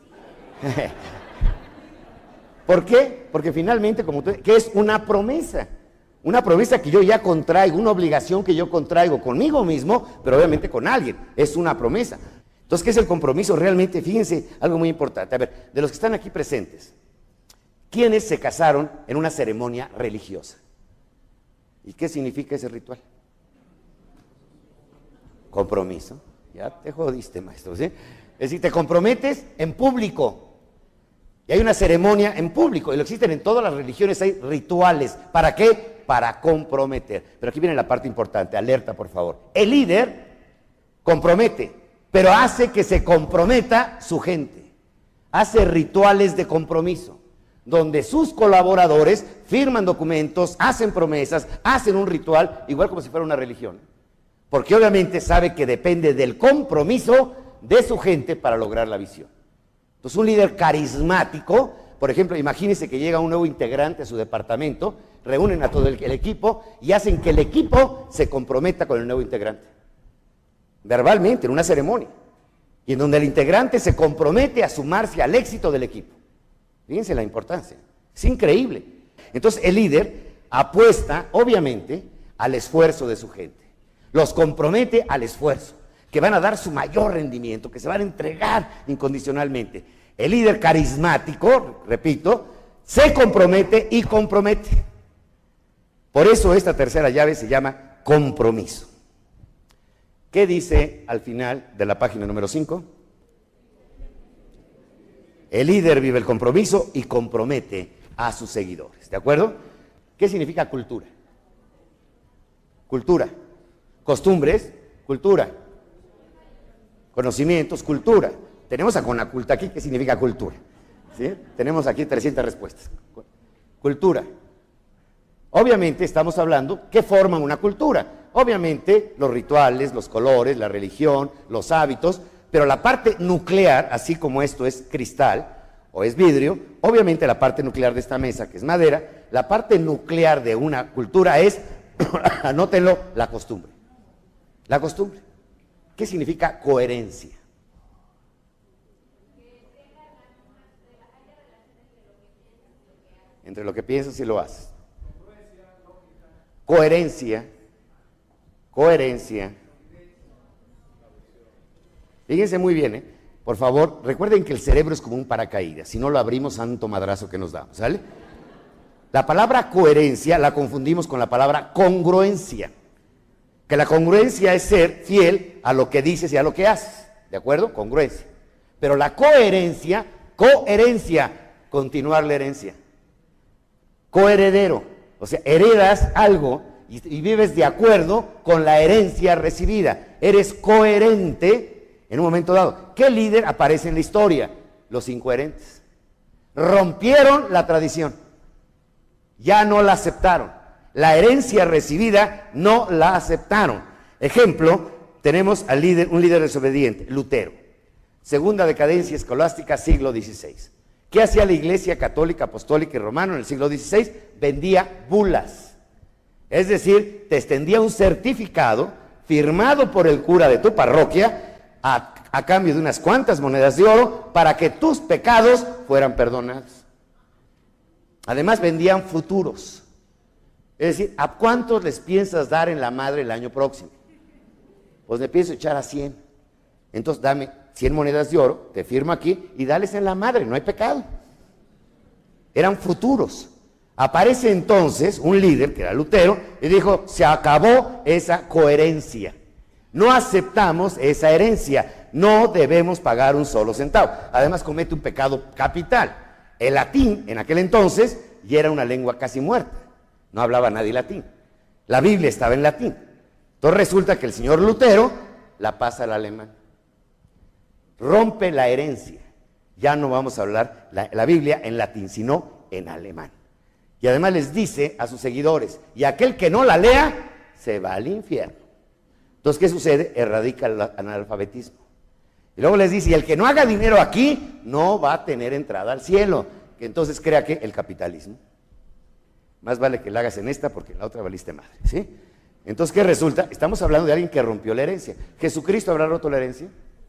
¿Por qué? Porque finalmente, como tú, ¿qué es una promesa? Una promesa que yo ya contraigo, una obligación que yo contraigo conmigo mismo, pero obviamente con alguien, es una promesa. Entonces, ¿qué es el compromiso? Realmente, fíjense, algo muy importante. A ver, de los que están aquí presentes, ¿quiénes se casaron en una ceremonia religiosa? ¿Y qué significa ese ritual? Compromiso. Ya te jodiste, maestro, ¿sí? Es decir, te comprometes en público. Y hay una ceremonia en público, y lo existen en todas las religiones, hay rituales. ¿Para qué? Para comprometer. Pero aquí viene la parte importante, alerta por favor. El líder compromete, pero hace que se comprometa su gente. Hace rituales de compromiso, donde sus colaboradores firman documentos, hacen promesas, hacen un ritual, igual como si fuera una religión. Porque obviamente sabe que depende del compromiso de su gente para lograr la visión. Entonces, un líder carismático, por ejemplo, imagínense que llega un nuevo integrante a su departamento, reúnen a todo el equipo y hacen que el equipo se comprometa con el nuevo integrante. Verbalmente, en una ceremonia. Y en donde el integrante se compromete a sumarse al éxito del equipo. Fíjense la importancia. Es increíble. Entonces, el líder apuesta, obviamente, al esfuerzo de su gente. Los compromete al esfuerzo, que van a dar su mayor rendimiento, que se van a entregar incondicionalmente. El líder carismático, repito, se compromete y compromete. Por eso esta tercera llave se llama compromiso. ¿Qué dice al final de la página número 5? El líder vive el compromiso y compromete a sus seguidores. ¿De acuerdo? ¿Qué significa cultura? Cultura. Costumbres, cultura. Conocimientos, cultura. Tenemos a Conaculta aquí, ¿qué significa cultura? ¿Sí? Tenemos aquí 300 respuestas. Cultura. Obviamente estamos hablando qué forman una cultura. Obviamente los rituales, los colores, la religión, los hábitos, pero la parte nuclear, así como esto es cristal o es vidrio, obviamente la parte nuclear de esta mesa, que es madera, la parte nuclear de una cultura es, anótenlo, la costumbre. La costumbre. ¿Qué significa coherencia? Entre lo que piensas y lo haces. Coherencia. Coherencia. Fíjense muy bien, por favor, recuerden que el cerebro es como un paracaídas. Si no lo abrimos, santo madrazo que nos damos, ¿sale? La palabra coherencia la confundimos con la palabra congruencia. Que la congruencia es ser fiel a lo que dices y a lo que haces, ¿de acuerdo? Congruencia. Pero la coherencia, continuar la herencia. Coheredero, o sea, heredas algo y vives de acuerdo con la herencia recibida. Eres coherente en un momento dado. ¿Qué líder aparece en la historia? Los incoherentes. Rompieron la tradición. Ya no la aceptaron. La herencia recibida no la aceptaron. Ejemplo, tenemos al líder, un líder desobediente, Lutero. Segunda decadencia escolástica, siglo XVI. ¿Qué hacía la Iglesia Católica, Apostólica y Romana en el siglo XVI? Vendía bulas. Es decir, te extendía un certificado firmado por el cura de tu parroquia a a cambio de unas cuantas monedas de oro para que tus pecados fueran perdonados. Además vendían futuros. Es decir, ¿a cuántos les piensas dar en la madre el año próximo? Pues me pienso echar a 100. Entonces dame 100 monedas de oro, te firmo aquí y dales en la madre, no hay pecado. Eran futuros. Aparece entonces un líder, que era Lutero, y dijo, se acabó esa coherencia. No aceptamos esa herencia, no debemos pagar un solo centavo. Además comete un pecado capital. El latín, en aquel entonces, ya era una lengua casi muerta. No hablaba nadie latín. La Biblia estaba en latín. Entonces resulta que el señor Lutero la pasa al alemán. Rompe la herencia. Ya no vamos a hablar la Biblia en latín, sino en alemán. Y además les dice a sus seguidores, y aquel que no la lea, se va al infierno. Entonces, ¿qué sucede? Erradica el analfabetismo. Y luego les dice, y el que no haga dinero aquí, no va a tener entrada al cielo. Que entonces crea que el capitalismo. Más vale que la hagas en esta porque en la otra valiste madre, ¿sí? Entonces, ¿qué resulta? Estamos hablando de alguien que rompió la herencia. ¿Jesucristo habrá roto la herencia?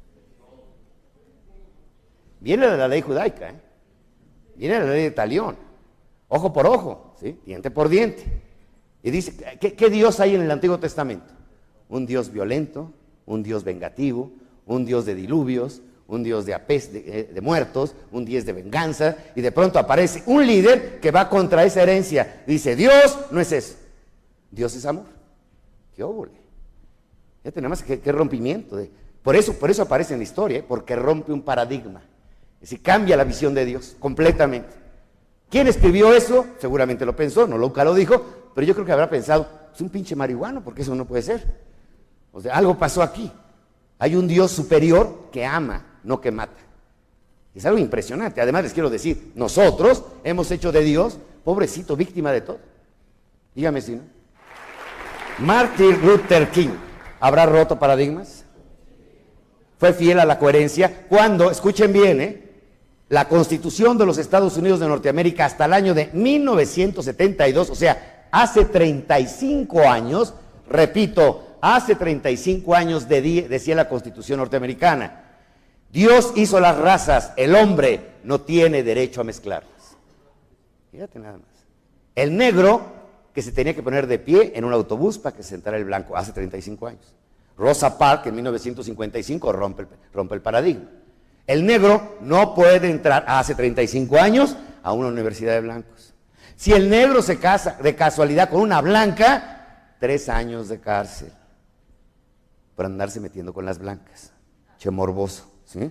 Viene de la ley judaica, ¿eh? Viene de la ley de talión. Ojo por ojo, ¿sí? Diente por diente. Y dice, ¿qué Dios hay en el Antiguo Testamento? Un Dios violento, un Dios vengativo, un Dios de diluvios, un Dios de muertos, un Dios de venganza, y de pronto aparece un líder que va contra esa herencia. Dice, Dios no es eso. Dios es amor. ¡Qué óvole! Ya tenemos qué rompimiento. Por eso aparece en la historia, porque rompe un paradigma. Es decir, cambia la visión de Dios completamente. ¿Quién escribió eso? Seguramente lo pensó, no nunca lo dijo, pero yo creo que habrá pensado, es un pinche marihuano, porque eso no puede ser. O sea, algo pasó aquí. Hay un Dios superior que ama, no que mata. Es algo impresionante. Además les quiero decir, nosotros hemos hecho de Dios, pobrecito, víctima de todo. Dígame si no. Martin Luther King, ¿habrá roto paradigmas? Fue fiel a la coherencia cuando, escuchen bien, la Constitución de los Estados Unidos de Norteamérica hasta el año de 1972, o sea, hace 35 años, repito, hace 35 años decía la Constitución norteamericana, Dios hizo las razas, el hombre no tiene derecho a mezclarlas. Fíjate nada más. El negro que se tenía que poner de pie en un autobús para que se sentara el blanco, hace 35 años. Rosa Parks en 1955 rompe el paradigma. El negro no puede entrar hace 35 años a una universidad de blancos. Si el negro se casa de casualidad con una blanca, 3 años de cárcel por andarse metiendo con las blancas. Che morboso, ¿sí?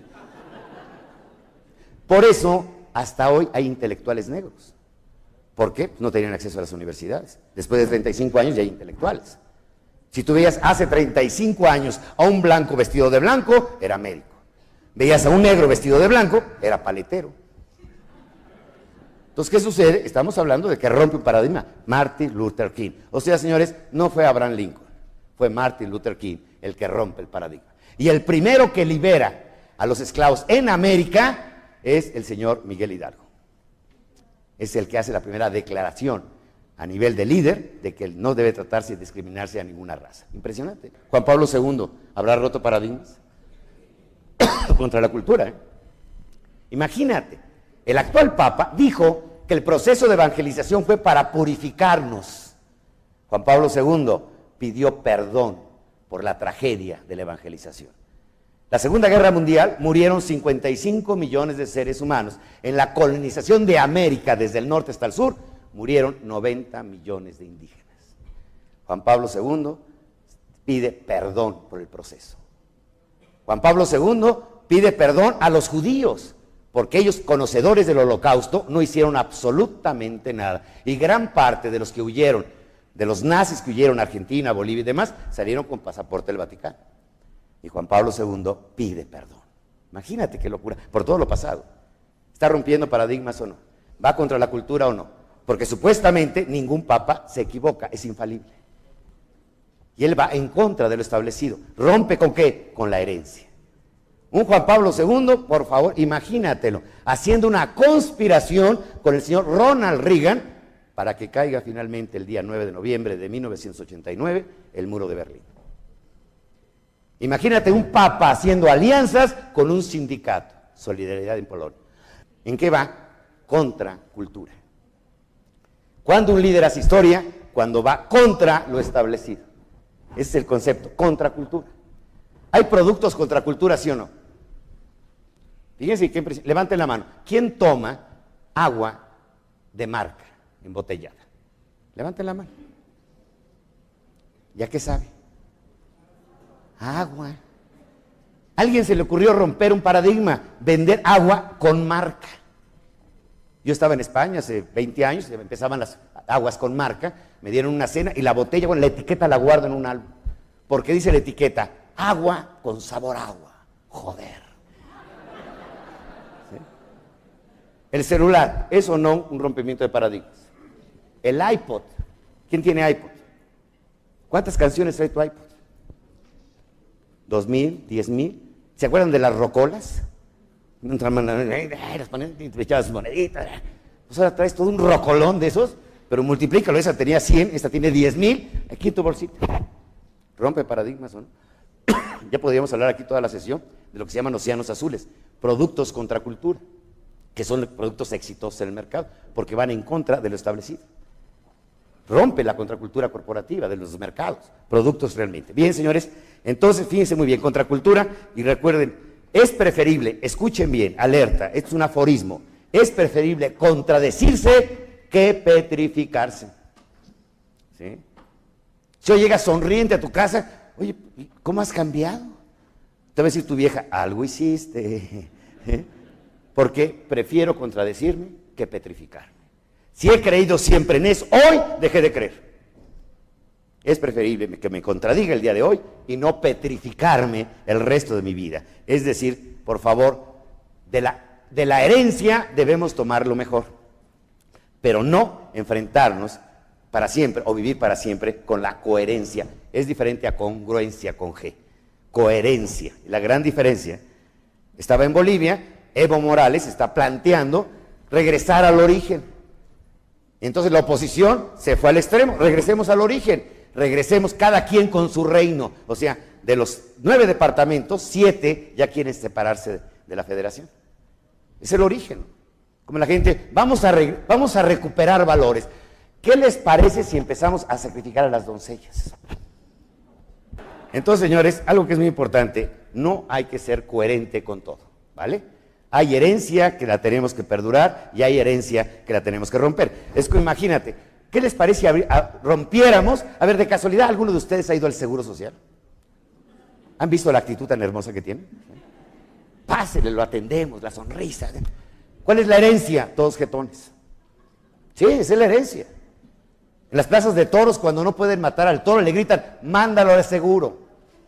Por eso, hasta hoy hay intelectuales negros. ¿Por qué? No tenían acceso a las universidades. Después de 35 años ya hay intelectuales. Si tú veías hace 35 años a un blanco vestido de blanco, era médico. Veías a un negro vestido de blanco, era paletero. Entonces, ¿qué sucede? Estamos hablando de que rompe un paradigma. Martin Luther King. O sea, señores, no fue Abraham Lincoln, fue Martin Luther King el que rompe el paradigma. Y el primero que libera a los esclavos en América es el señor Miguel Hidalgo. Es el que hace la primera declaración a nivel de líder de que no debe tratarse de discriminarse a ninguna raza. Impresionante. Juan Pablo II, ¿habrá roto paradigmas? Contra la cultura, ¿eh? Imagínate, el actual Papa dijo que el proceso de evangelización fue para purificarnos. Juan Pablo II pidió perdón por la tragedia de la evangelización. La Segunda Guerra Mundial murieron 55 millones de seres humanos. En la colonización de América, desde el norte hasta el sur, murieron 90 millones de indígenas. Juan Pablo II pide perdón por el proceso. Juan Pablo II pide perdón a los judíos, porque ellos, conocedores del Holocausto, no hicieron absolutamente nada. Y gran parte de los que huyeron, de los nazis que huyeron a Argentina, Bolivia y demás, salieron con pasaporte del Vaticano. Y Juan Pablo II pide perdón. Imagínate qué locura, por todo lo pasado. ¿Está rompiendo paradigmas o no? ¿Va contra la cultura o no? Porque supuestamente ningún papa se equivoca, es infalible. Y él va en contra de lo establecido. ¿Rompe con qué? Con la herencia. Un Juan Pablo II, por favor, imagínatelo, haciendo una conspiración con el señor Ronald Reagan para que caiga finalmente el día 9 de noviembre de 1989 el muro de Berlín. Imagínate un papa haciendo alianzas con un sindicato, Solidaridad en Polonia. ¿En qué va? Contracultura. ¿Cuándo un líder hace historia? Cuando va contra lo establecido. Ese es el concepto, contracultura. ¿Hay productos contracultura, sí o no? Fíjense, levanten la mano. ¿Quién toma agua de marca, embotellada? Levanten la mano. ¿Ya qué sabe? Agua. ¿A alguien se le ocurrió romper un paradigma? Vender agua con marca. Yo estaba en España hace 20 años, empezaban las aguas con marca, me dieron una cena y la botella, bueno, la etiqueta la guardo en un álbum. Porque dice la etiqueta, agua con sabor a agua. Joder. ¿Sí? El celular, ¿es o no un rompimiento de paradigmas? El iPod, ¿quién tiene iPod? ¿Cuántas canciones trae tu iPod? ¿2,000? ¿10,000? ¿Se acuerdan de las rocolas? Las echabas moneditas. Pues ahora traes todo un rocolón de esos, pero multiplícalo, esa tenía 100, esta tiene 10,000, aquí en tu bolsita. Rompe paradigmas, ¿no? Ya podríamos hablar aquí toda la sesión de lo que se llaman océanos azules, productos contracultura, que son productos exitosos en el mercado, porque van en contra de lo establecido. Rompe la contracultura corporativa de los mercados, productos realmente. Bien, señores, entonces fíjense muy bien, contracultura, y recuerden, es preferible, escuchen bien, alerta, esto es un aforismo, es preferible contradecirse que petrificarse. ¿Sí? Si hoy llegas sonriente a tu casa, oye, ¿cómo has cambiado? Te va a decir tu vieja, algo hiciste. ¿Eh? Porque prefiero contradecirme que petrificarme. Si he creído siempre en eso, hoy dejé de creer. Es preferible que me contradiga el día de hoy y no petrificarme el resto de mi vida. Es decir, por favor, de la herencia debemos tomar lo mejor, pero no enfrentarnos para siempre o vivir para siempre con la coherencia. Es diferente a congruencia con G. Coherencia. La gran diferencia. Estaba en Bolivia, Evo Morales está planteando regresar al origen. Entonces la oposición se fue al extremo, regresemos al origen. Regresemos cada quien con su reino. O sea, de los 9 departamentos, 7 ya quieren separarse de la federación. Es el origen. Como la gente, vamos a recuperar valores. ¿Qué les parece si empezamos a sacrificar a las doncellas? Entonces, señores, algo que es muy importante, no hay que ser coherente con todo, ¿vale? Hay herencia que la tenemos que perdurar y hay herencia que la tenemos que romper. Es que imagínate, ¿qué les parece si rompiéramos? A ver, de casualidad, ¿alguno de ustedes ha ido al Seguro Social? ¿Han visto la actitud tan hermosa que tienen? Pásele, lo atendemos, la sonrisa. ¿Cuál es la herencia? Todos jetones. Sí, esa es la herencia. En las plazas de toros, cuando no pueden matar al toro, le gritan, mándalo al seguro.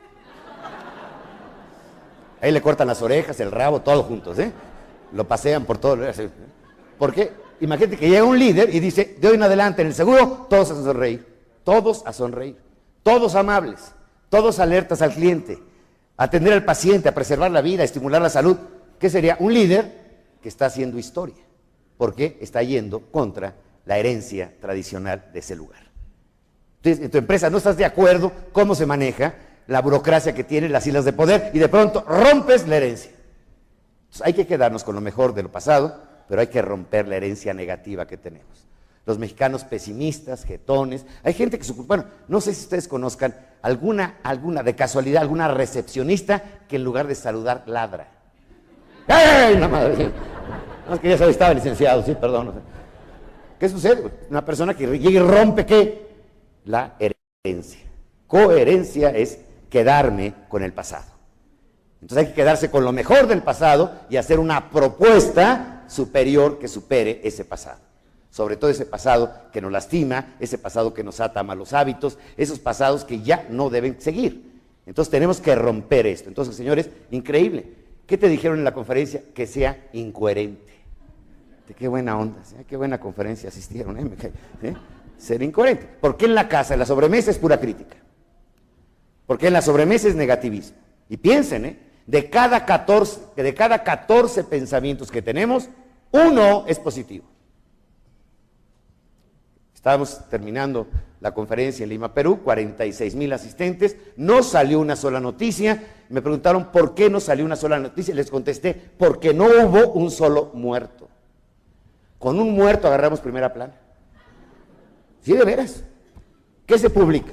Ahí le cortan las orejas, el rabo, todos juntos, ¿eh? Lo pasean por todo. ¿Por qué? Imagínate que llega un líder y dice, de hoy en adelante en el seguro, todos a sonreír, todos amables, todos alertas al cliente, a atender al paciente, a preservar la vida, a estimular la salud. ¿Qué sería? Un líder que está haciendo historia, porque está yendo contra la herencia tradicional de ese lugar. Entonces, en tu empresa no estás de acuerdo cómo se maneja la burocracia que tiene, las islas de poder, y de pronto rompes la herencia. Entonces, hay que quedarnos con lo mejor de lo pasado, pero hay que romper la herencia negativa que tenemos. Los mexicanos pesimistas, jetones, hay gente que bueno, no sé si ustedes conozcan alguna de casualidad, alguna recepcionista que en lugar de saludar ladra. ¡Ay, la madre! No, es que ya sabes, estaba licenciado, sí, perdón. ¿Qué sucede? Una persona que llega y rompe, ¿qué? La herencia. Coherencia es quedarme con el pasado. Entonces hay que quedarse con lo mejor del pasado y hacer una propuesta superior que supere ese pasado. Sobre todo ese pasado que nos lastima, ese pasado que nos ata a malos hábitos, esos pasados que ya no deben seguir. Entonces tenemos que romper esto. Entonces, señores, increíble. ¿Qué te dijeron en la conferencia? Que sea incoherente. Qué buena onda, ¿sí? Qué buena conferencia asistieron, ¿eh? Ser incoherente. ¿Por qué en la casa, en la sobremesa es pura crítica? ¿Por qué en la sobremesa es negativismo? Y piensen, de cada 14 pensamientos que tenemos, uno es positivo. Estábamos terminando la conferencia en Lima, Perú, 46,000 asistentes, no salió una sola noticia. Me preguntaron por qué no salió una sola noticia, les contesté, porque no hubo un solo muerto. Con un muerto agarramos primera plana. Sí, de veras. ¿Qué se publica?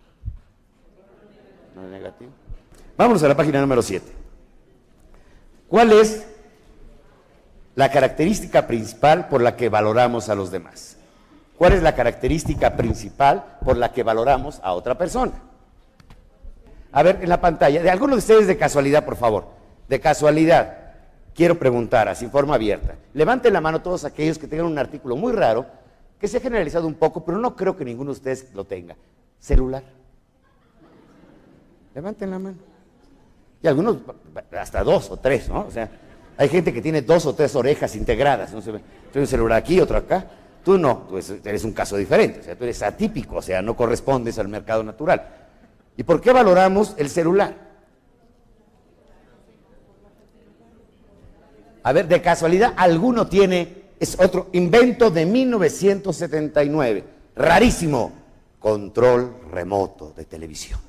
No es negativo. Vámonos a la página número 7. ¿Cuál es la característica principal por la que valoramos a los demás? ¿Cuál es la característica principal por la que valoramos a otra persona? A ver, en la pantalla, de alguno de ustedes de casualidad, por favor, de casualidad, quiero preguntar, así en forma abierta, levanten la mano todos aquellos que tengan un artículo muy raro, que se ha generalizado un poco, pero no creo que ninguno de ustedes lo tenga. Celular. Levanten la mano. Y algunos, hasta 2 o 3, ¿no? O sea, hay gente que tiene 2 o 3 orejas integradas, ¿no? Tiene un celular aquí, otro acá. Tú no, tú eres un caso diferente, o sea, tú eres atípico, o sea, no correspondes al mercado natural. ¿Y por qué valoramos el celular? A ver, de casualidad, alguno tiene, es otro invento de 1979, rarísimo, control remoto de televisión.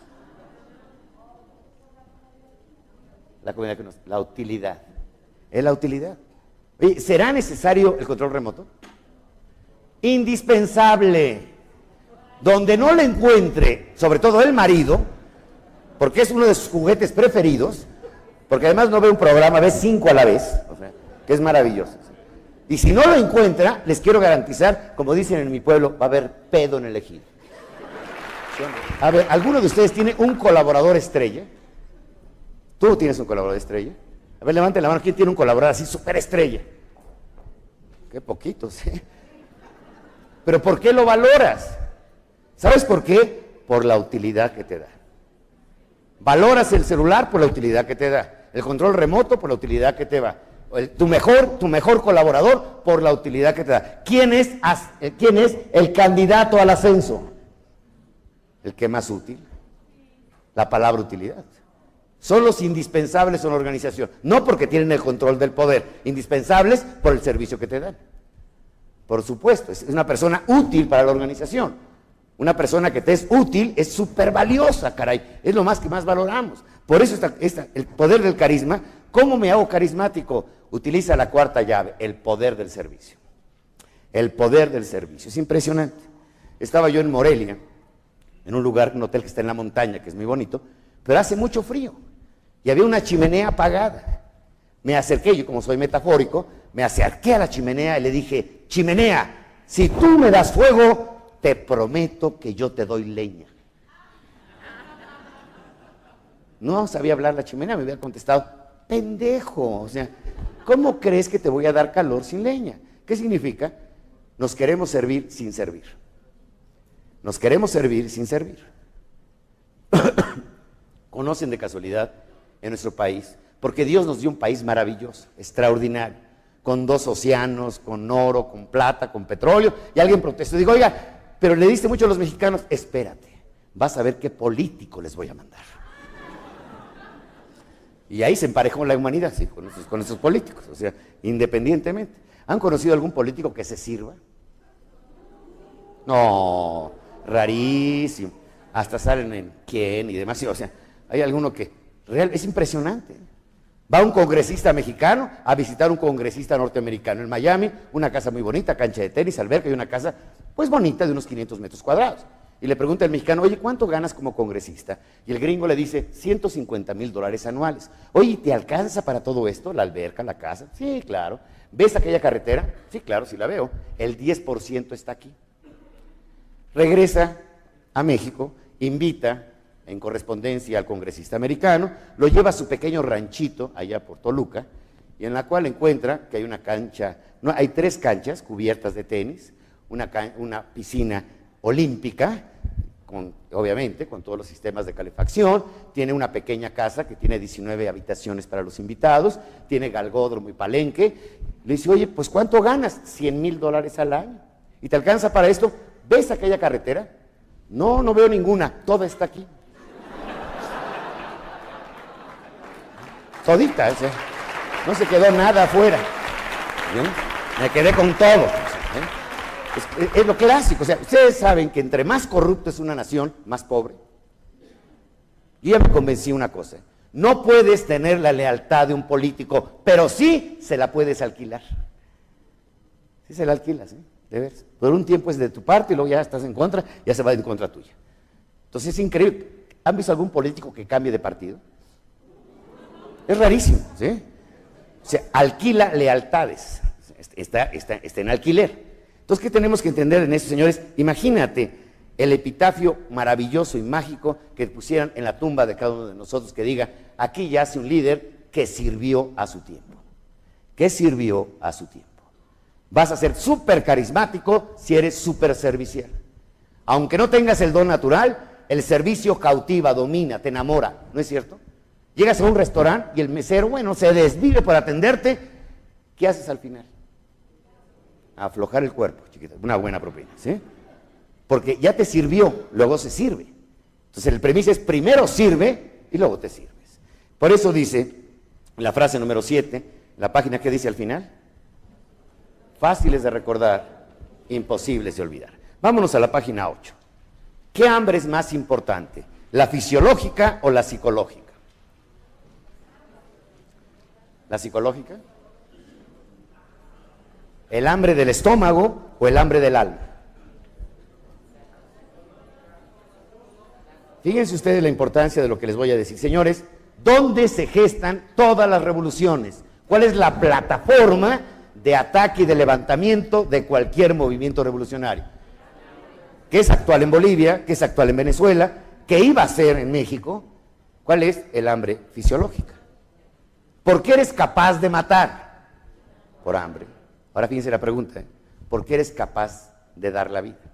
La utilidad, es la utilidad. Oye, ¿será necesario el control remoto? Indispensable. Donde no le encuentre, sobre todo el marido, porque es uno de sus juguetes preferidos, porque además no ve un programa, ve 5 a la vez, o sea, que es maravilloso. Y si no lo encuentra, les quiero garantizar, como dicen en mi pueblo, va a haber pedo en el ejido. A ver, ¿alguno de ustedes tiene un colaborador estrella? ¿Tú tienes un colaborador estrella? A ver, levanten la mano, ¿quién tiene un colaborador así súper estrella? Qué poquitos, ¿eh? ¿Pero por qué lo valoras? ¿Sabes por qué? Por la utilidad que te da. Valoras el celular por la utilidad que te da. El control remoto por la utilidad que te da. Tu mejor colaborador por la utilidad que te da. ¿Quién es el candidato al ascenso? El que más útil. La palabra utilidad. Son los indispensables en la organización. No porque tienen el control del poder. Indispensables por el servicio que te dan. Por supuesto, es una persona útil para la organización. Una persona que te es útil es súper valiosa, caray. Es lo más que más valoramos. Por eso el poder del carisma. ¿Cómo me hago carismático? Utiliza la cuarta llave, el poder del servicio. El poder del servicio. Es impresionante. Estaba yo en Morelia, en un lugar, un hotel que está en la montaña, que es muy bonito, pero hace mucho frío. Y había una chimenea apagada. Me acerqué, yo como soy metafórico, me acerqué a la chimenea y le dije, chimenea, si tú me das fuego, te prometo que yo te doy leña. No sabía hablar la chimenea, me había contestado, pendejo, o sea, ¿cómo crees que te voy a dar calor sin leña? ¿Qué significa? Nos queremos servir sin servir. Nos queremos servir sin servir. ¿Conocen de casualidad en nuestro país? Porque Dios nos dio un país maravilloso, extraordinario, con 2 océanos, con oro, con plata, con petróleo, y alguien protestó. Digo, oiga, pero le diste mucho a los mexicanos. Espérate, vas a ver qué político les voy a mandar. Y ahí se emparejó la humanidad, sí, con esos políticos, o sea, independientemente. ¿Han conocido algún político que se sirva? No, rarísimo. Hasta salen en quién y demás, o sea, hay alguno que es impresionante. Va un congresista mexicano a visitar un congresista norteamericano en Miami, una casa muy bonita, cancha de tenis, alberca y una casa pues bonita de unos 500 metros cuadrados. Y le pregunta al mexicano, oye, ¿cuánto ganas como congresista? Y el gringo le dice, $150,000 anuales. Oye, ¿te alcanza para todo esto? ¿La alberca, la casa? Sí, claro. ¿Ves aquella carretera? Sí, claro, sí la veo. El 10% está aquí. Regresa a México, invita en correspondencia al congresista americano, lo lleva a su pequeño ranchito allá por Toluca, y en la cual encuentra que hay una cancha, no, hay 3 canchas cubiertas de tenis, una piscina olímpica, obviamente con todos los sistemas de calefacción, tiene una pequeña casa que tiene 19 habitaciones para los invitados, tiene galgódromo y palenque. Le dice, oye, pues ¿cuánto ganas? $100,000 al año. ¿Y te alcanza para esto? ¿Ves aquella carretera? No, no veo ninguna, toda está aquí. Todita, o sea, no se quedó nada afuera. ¿Sí? Me quedé con todo. ¿Sí? Es lo clásico. O sea, ustedes saben que entre más corrupto es una nación, más pobre. Yo ya me convencí una cosa. No puedes tener la lealtad de un político, pero sí se la puedes alquilar. Sí se la alquilas, ¿eh? De veras. Por un tiempo es de tu parte y luego ya estás en contra, ya se va en contra tuya. Entonces es increíble. ¿Han visto algún político que cambie de partido? Es rarísimo, ¿sí? O sea, alquila lealtades. Está en alquiler. Entonces, ¿qué tenemos que entender en eso, señores? Imagínate el epitafio maravilloso y mágico que pusieran en la tumba de cada uno de nosotros, que diga, aquí yace un líder que sirvió a su tiempo. ¿Qué sirvió a su tiempo? Vas a ser súper carismático si eres súper servicial. Aunque no tengas el don natural, el servicio cautiva, domina, te enamora, ¿no es cierto? Llegas a un restaurante y el mesero, bueno, se desvive por atenderte. ¿Qué haces al final? Aflojar el cuerpo, chiquita, una buena propina, ¿sí? Porque ya te sirvió, luego se sirve. Entonces el premisa es primero sirve y luego te sirves. Por eso dice la frase número 7, la página que dice al final, fáciles de recordar, imposibles de olvidar. Vámonos a la página 8. ¿Qué hambre es más importante? ¿La fisiológica o la psicológica? ¿La psicológica? ¿El hambre del estómago o el hambre del alma? Fíjense ustedes la importancia de lo que les voy a decir. Señores, ¿dónde se gestan todas las revoluciones? ¿Cuál es la plataforma de ataque y de levantamiento de cualquier movimiento revolucionario? ¿Qué es actual en Bolivia? ¿Qué es actual en Venezuela? ¿Qué iba a ser en México? ¿Cuál es? El hambre fisiológica. ¿Por qué eres capaz de matar? Por hambre. Ahora fíjense la pregunta, ¿eh? ¿Por qué eres capaz de dar la vida?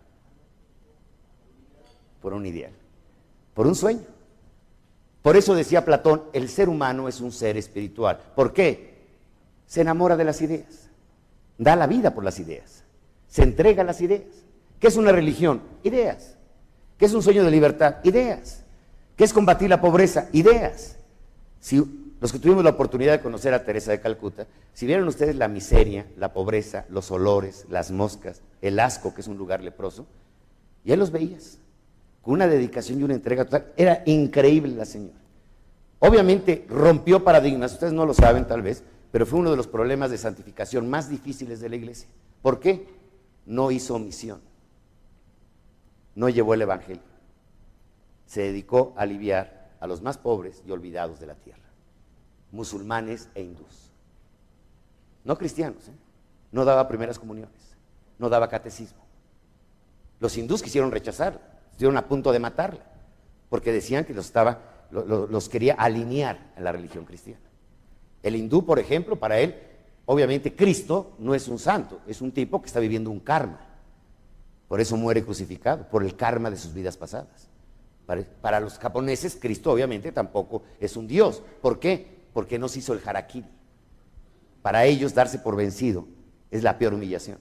Por un ideal, por un sueño. Por eso decía Platón, el ser humano es un ser espiritual. ¿Por qué? Se enamora de las ideas, da la vida por las ideas, se entrega a las ideas. ¿Qué es una religión? Ideas. ¿Qué es un sueño de libertad? Ideas. ¿Qué es combatir la pobreza? Ideas. Si los que tuvimos la oportunidad de conocer a Teresa de Calcuta, si vieron ustedes la miseria, la pobreza, los olores, las moscas, el asco, que es un lugar leproso, ya los veías, con una dedicación y una entrega total. Era increíble la señora. Obviamente rompió paradigmas, ustedes no lo saben tal vez, pero fue uno de los problemas de santificación más difíciles de la iglesia. ¿Por qué? No hizo misión, no llevó el evangelio, se dedicó a aliviar a los más pobres y olvidados de la tierra. Musulmanes e hindús, no cristianos, ¿eh? No daba primeras comuniones, no daba catecismo. Los hindús quisieron rechazarla, estuvieron a punto de matarla, porque decían que los quería alinear a la religión cristiana. El hindú, por ejemplo, para él, obviamente Cristo no es un santo, es un tipo que está viviendo un karma, por eso muere crucificado, por el karma de sus vidas pasadas. Para los japoneses, Cristo obviamente tampoco es un dios. ¿Por qué? Porque no se hizo el harakiri. Para ellos darse por vencido es la peor humillación.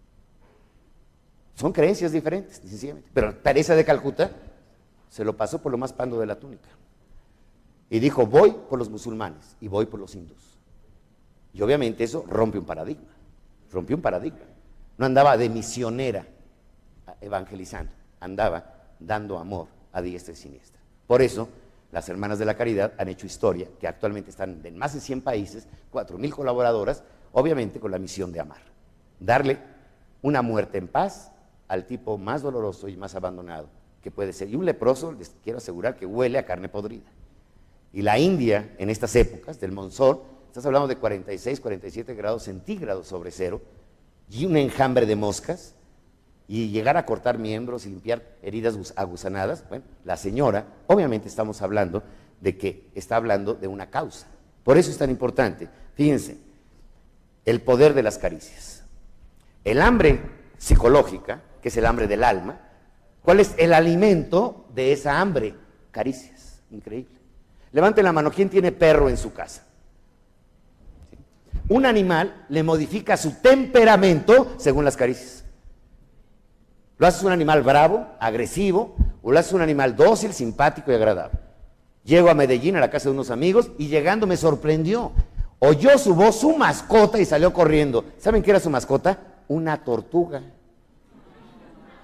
Son creencias diferentes, sencillamente. Pero Teresa de Calcuta se lo pasó por lo más pando de la túnica. Y dijo, voy por los musulmanes y voy por los hindús. Y obviamente eso rompe un paradigma. Rompió un paradigma. No andaba de misionera evangelizando, andaba dando amor a diestra y siniestra. Por eso, las Hermanas de la Caridad han hecho historia, que actualmente están en más de 100 países, 4,000 colaboradoras, obviamente con la misión de amar. Darle una muerte en paz al tipo más doloroso y más abandonado que puede ser. Y un leproso, les quiero asegurar que huele a carne podrida. Y la India, en estas épocas del monzón, estás hablando de 46, 47 grados centígrados sobre cero, y un enjambre de moscas, y llegar a cortar miembros y limpiar heridas aguzanadas. Bueno, la señora, obviamente estamos hablando de que está hablando de una causa. Por eso es tan importante. Fíjense, el poder de las caricias. El hambre psicológica, que es el hambre del alma, ¿cuál es el alimento de esa hambre? Caricias. Increíble. Levanten la mano, ¿quién tiene perro en su casa? ¿Sí? Un animal le modifica su temperamento según las caricias. Lo haces un animal bravo, agresivo, o lo haces un animal dócil, simpático y agradable. Llego a Medellín, a la casa de unos amigos, y llegando me sorprendió. Oyó su voz, su mascota, y salió corriendo. ¿Saben qué era su mascota? Una tortuga.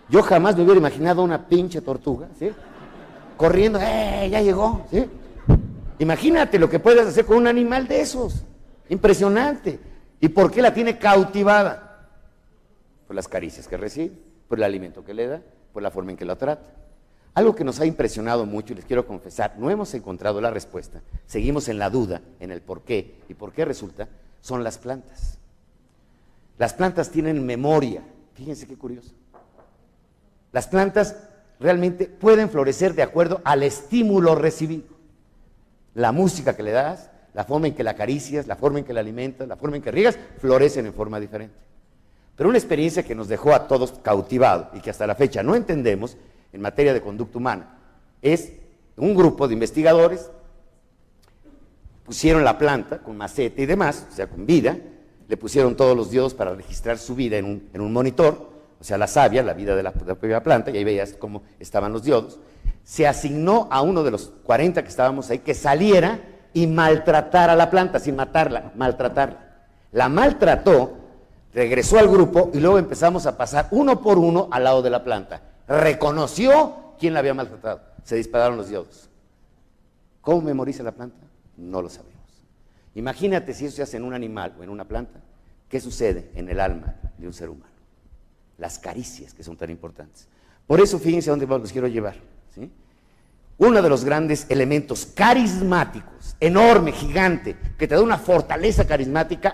Yo jamás me hubiera imaginado una pinche tortuga, ¿sí? Corriendo, ya llegó, ¿sí? Imagínate lo que puedes hacer con un animal de esos. Impresionante. ¿Y por qué la tiene cautivada? Por las caricias que recibe, por el alimento que le da, por la forma en que la trata. Algo que nos ha impresionado mucho, y les quiero confesar, no hemos encontrado la respuesta, seguimos en la duda, en el por qué, y por qué resulta, son las plantas. Las plantas tienen memoria, fíjense qué curioso. Las plantas realmente pueden florecer de acuerdo al estímulo recibido. La música que le das, la forma en que la acaricias, la forma en que la alimentas, la forma en que riegas, florecen en forma diferente. Pero una experiencia que nos dejó a todos cautivados y que hasta la fecha no entendemos en materia de conducta humana, es un grupo de investigadores, pusieron la planta con maceta y demás, o sea, con vida, le pusieron todos los diodos para registrar su vida en un monitor, o sea, la savia, la vida de la propia planta, y ahí veías cómo estaban los diodos. Se asignó a uno de los 40 que estábamos ahí que saliera y maltratara a la planta, sin matarla, maltratarla. La maltrató, regresó al grupo y luego empezamos a pasar uno por uno al lado de la planta. Reconoció quién la había maltratado. Se dispararon los diodos. ¿Cómo memoriza la planta? No lo sabemos. Imagínate si eso se hace en un animal o en una planta, ¿qué sucede en el alma de un ser humano? Las caricias que son tan importantes. Por eso fíjense a dónde los quiero llevar, ¿sí? Uno de los grandes elementos carismáticos, enorme, gigante, que te da una fortaleza carismática,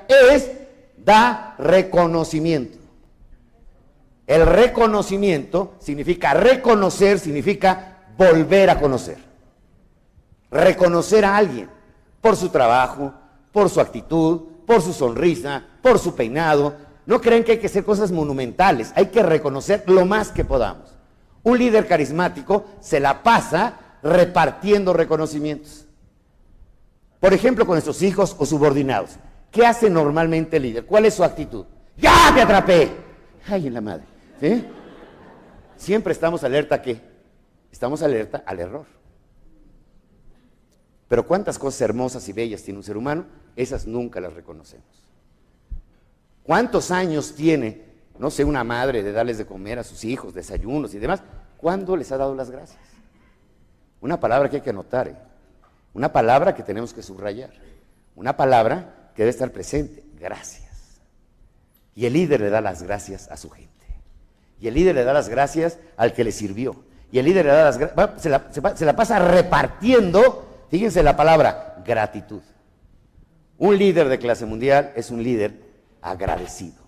da reconocimiento. El reconocimiento significa reconocer, significa volver a conocer. Reconocer a alguien por su trabajo, por su actitud, por su sonrisa, por su peinado. No crean que hay que hacer cosas monumentales, hay que reconocer lo más que podamos. Un líder carismático se la pasa repartiendo reconocimientos. Por ejemplo, con nuestros hijos o subordinados. ¿Qué hace normalmente el líder? ¿Cuál es su actitud? ¡Ya te atrapé! ¡Ay, en la madre! ¿Sí? Siempre estamos alerta ¿a qué? Estamos alerta al error. Pero cuántas cosas hermosas y bellas tiene un ser humano, esas nunca las reconocemos. ¿Cuántos años tiene, no sé, una madre de darles de comer a sus hijos, desayunos y demás? ¿Cuándo les ha dado las gracias? Una palabra que hay que anotar, ¿eh? Una palabra que tenemos que subrayar, una palabra que debe estar presente, gracias. Y el líder le da las gracias a su gente. Y el líder le da las gracias al que le sirvió. Y el líder le da las gracias, se la pasa repartiendo, fíjense la palabra, gratitud. Un líder de clase mundial es un líder agradecido.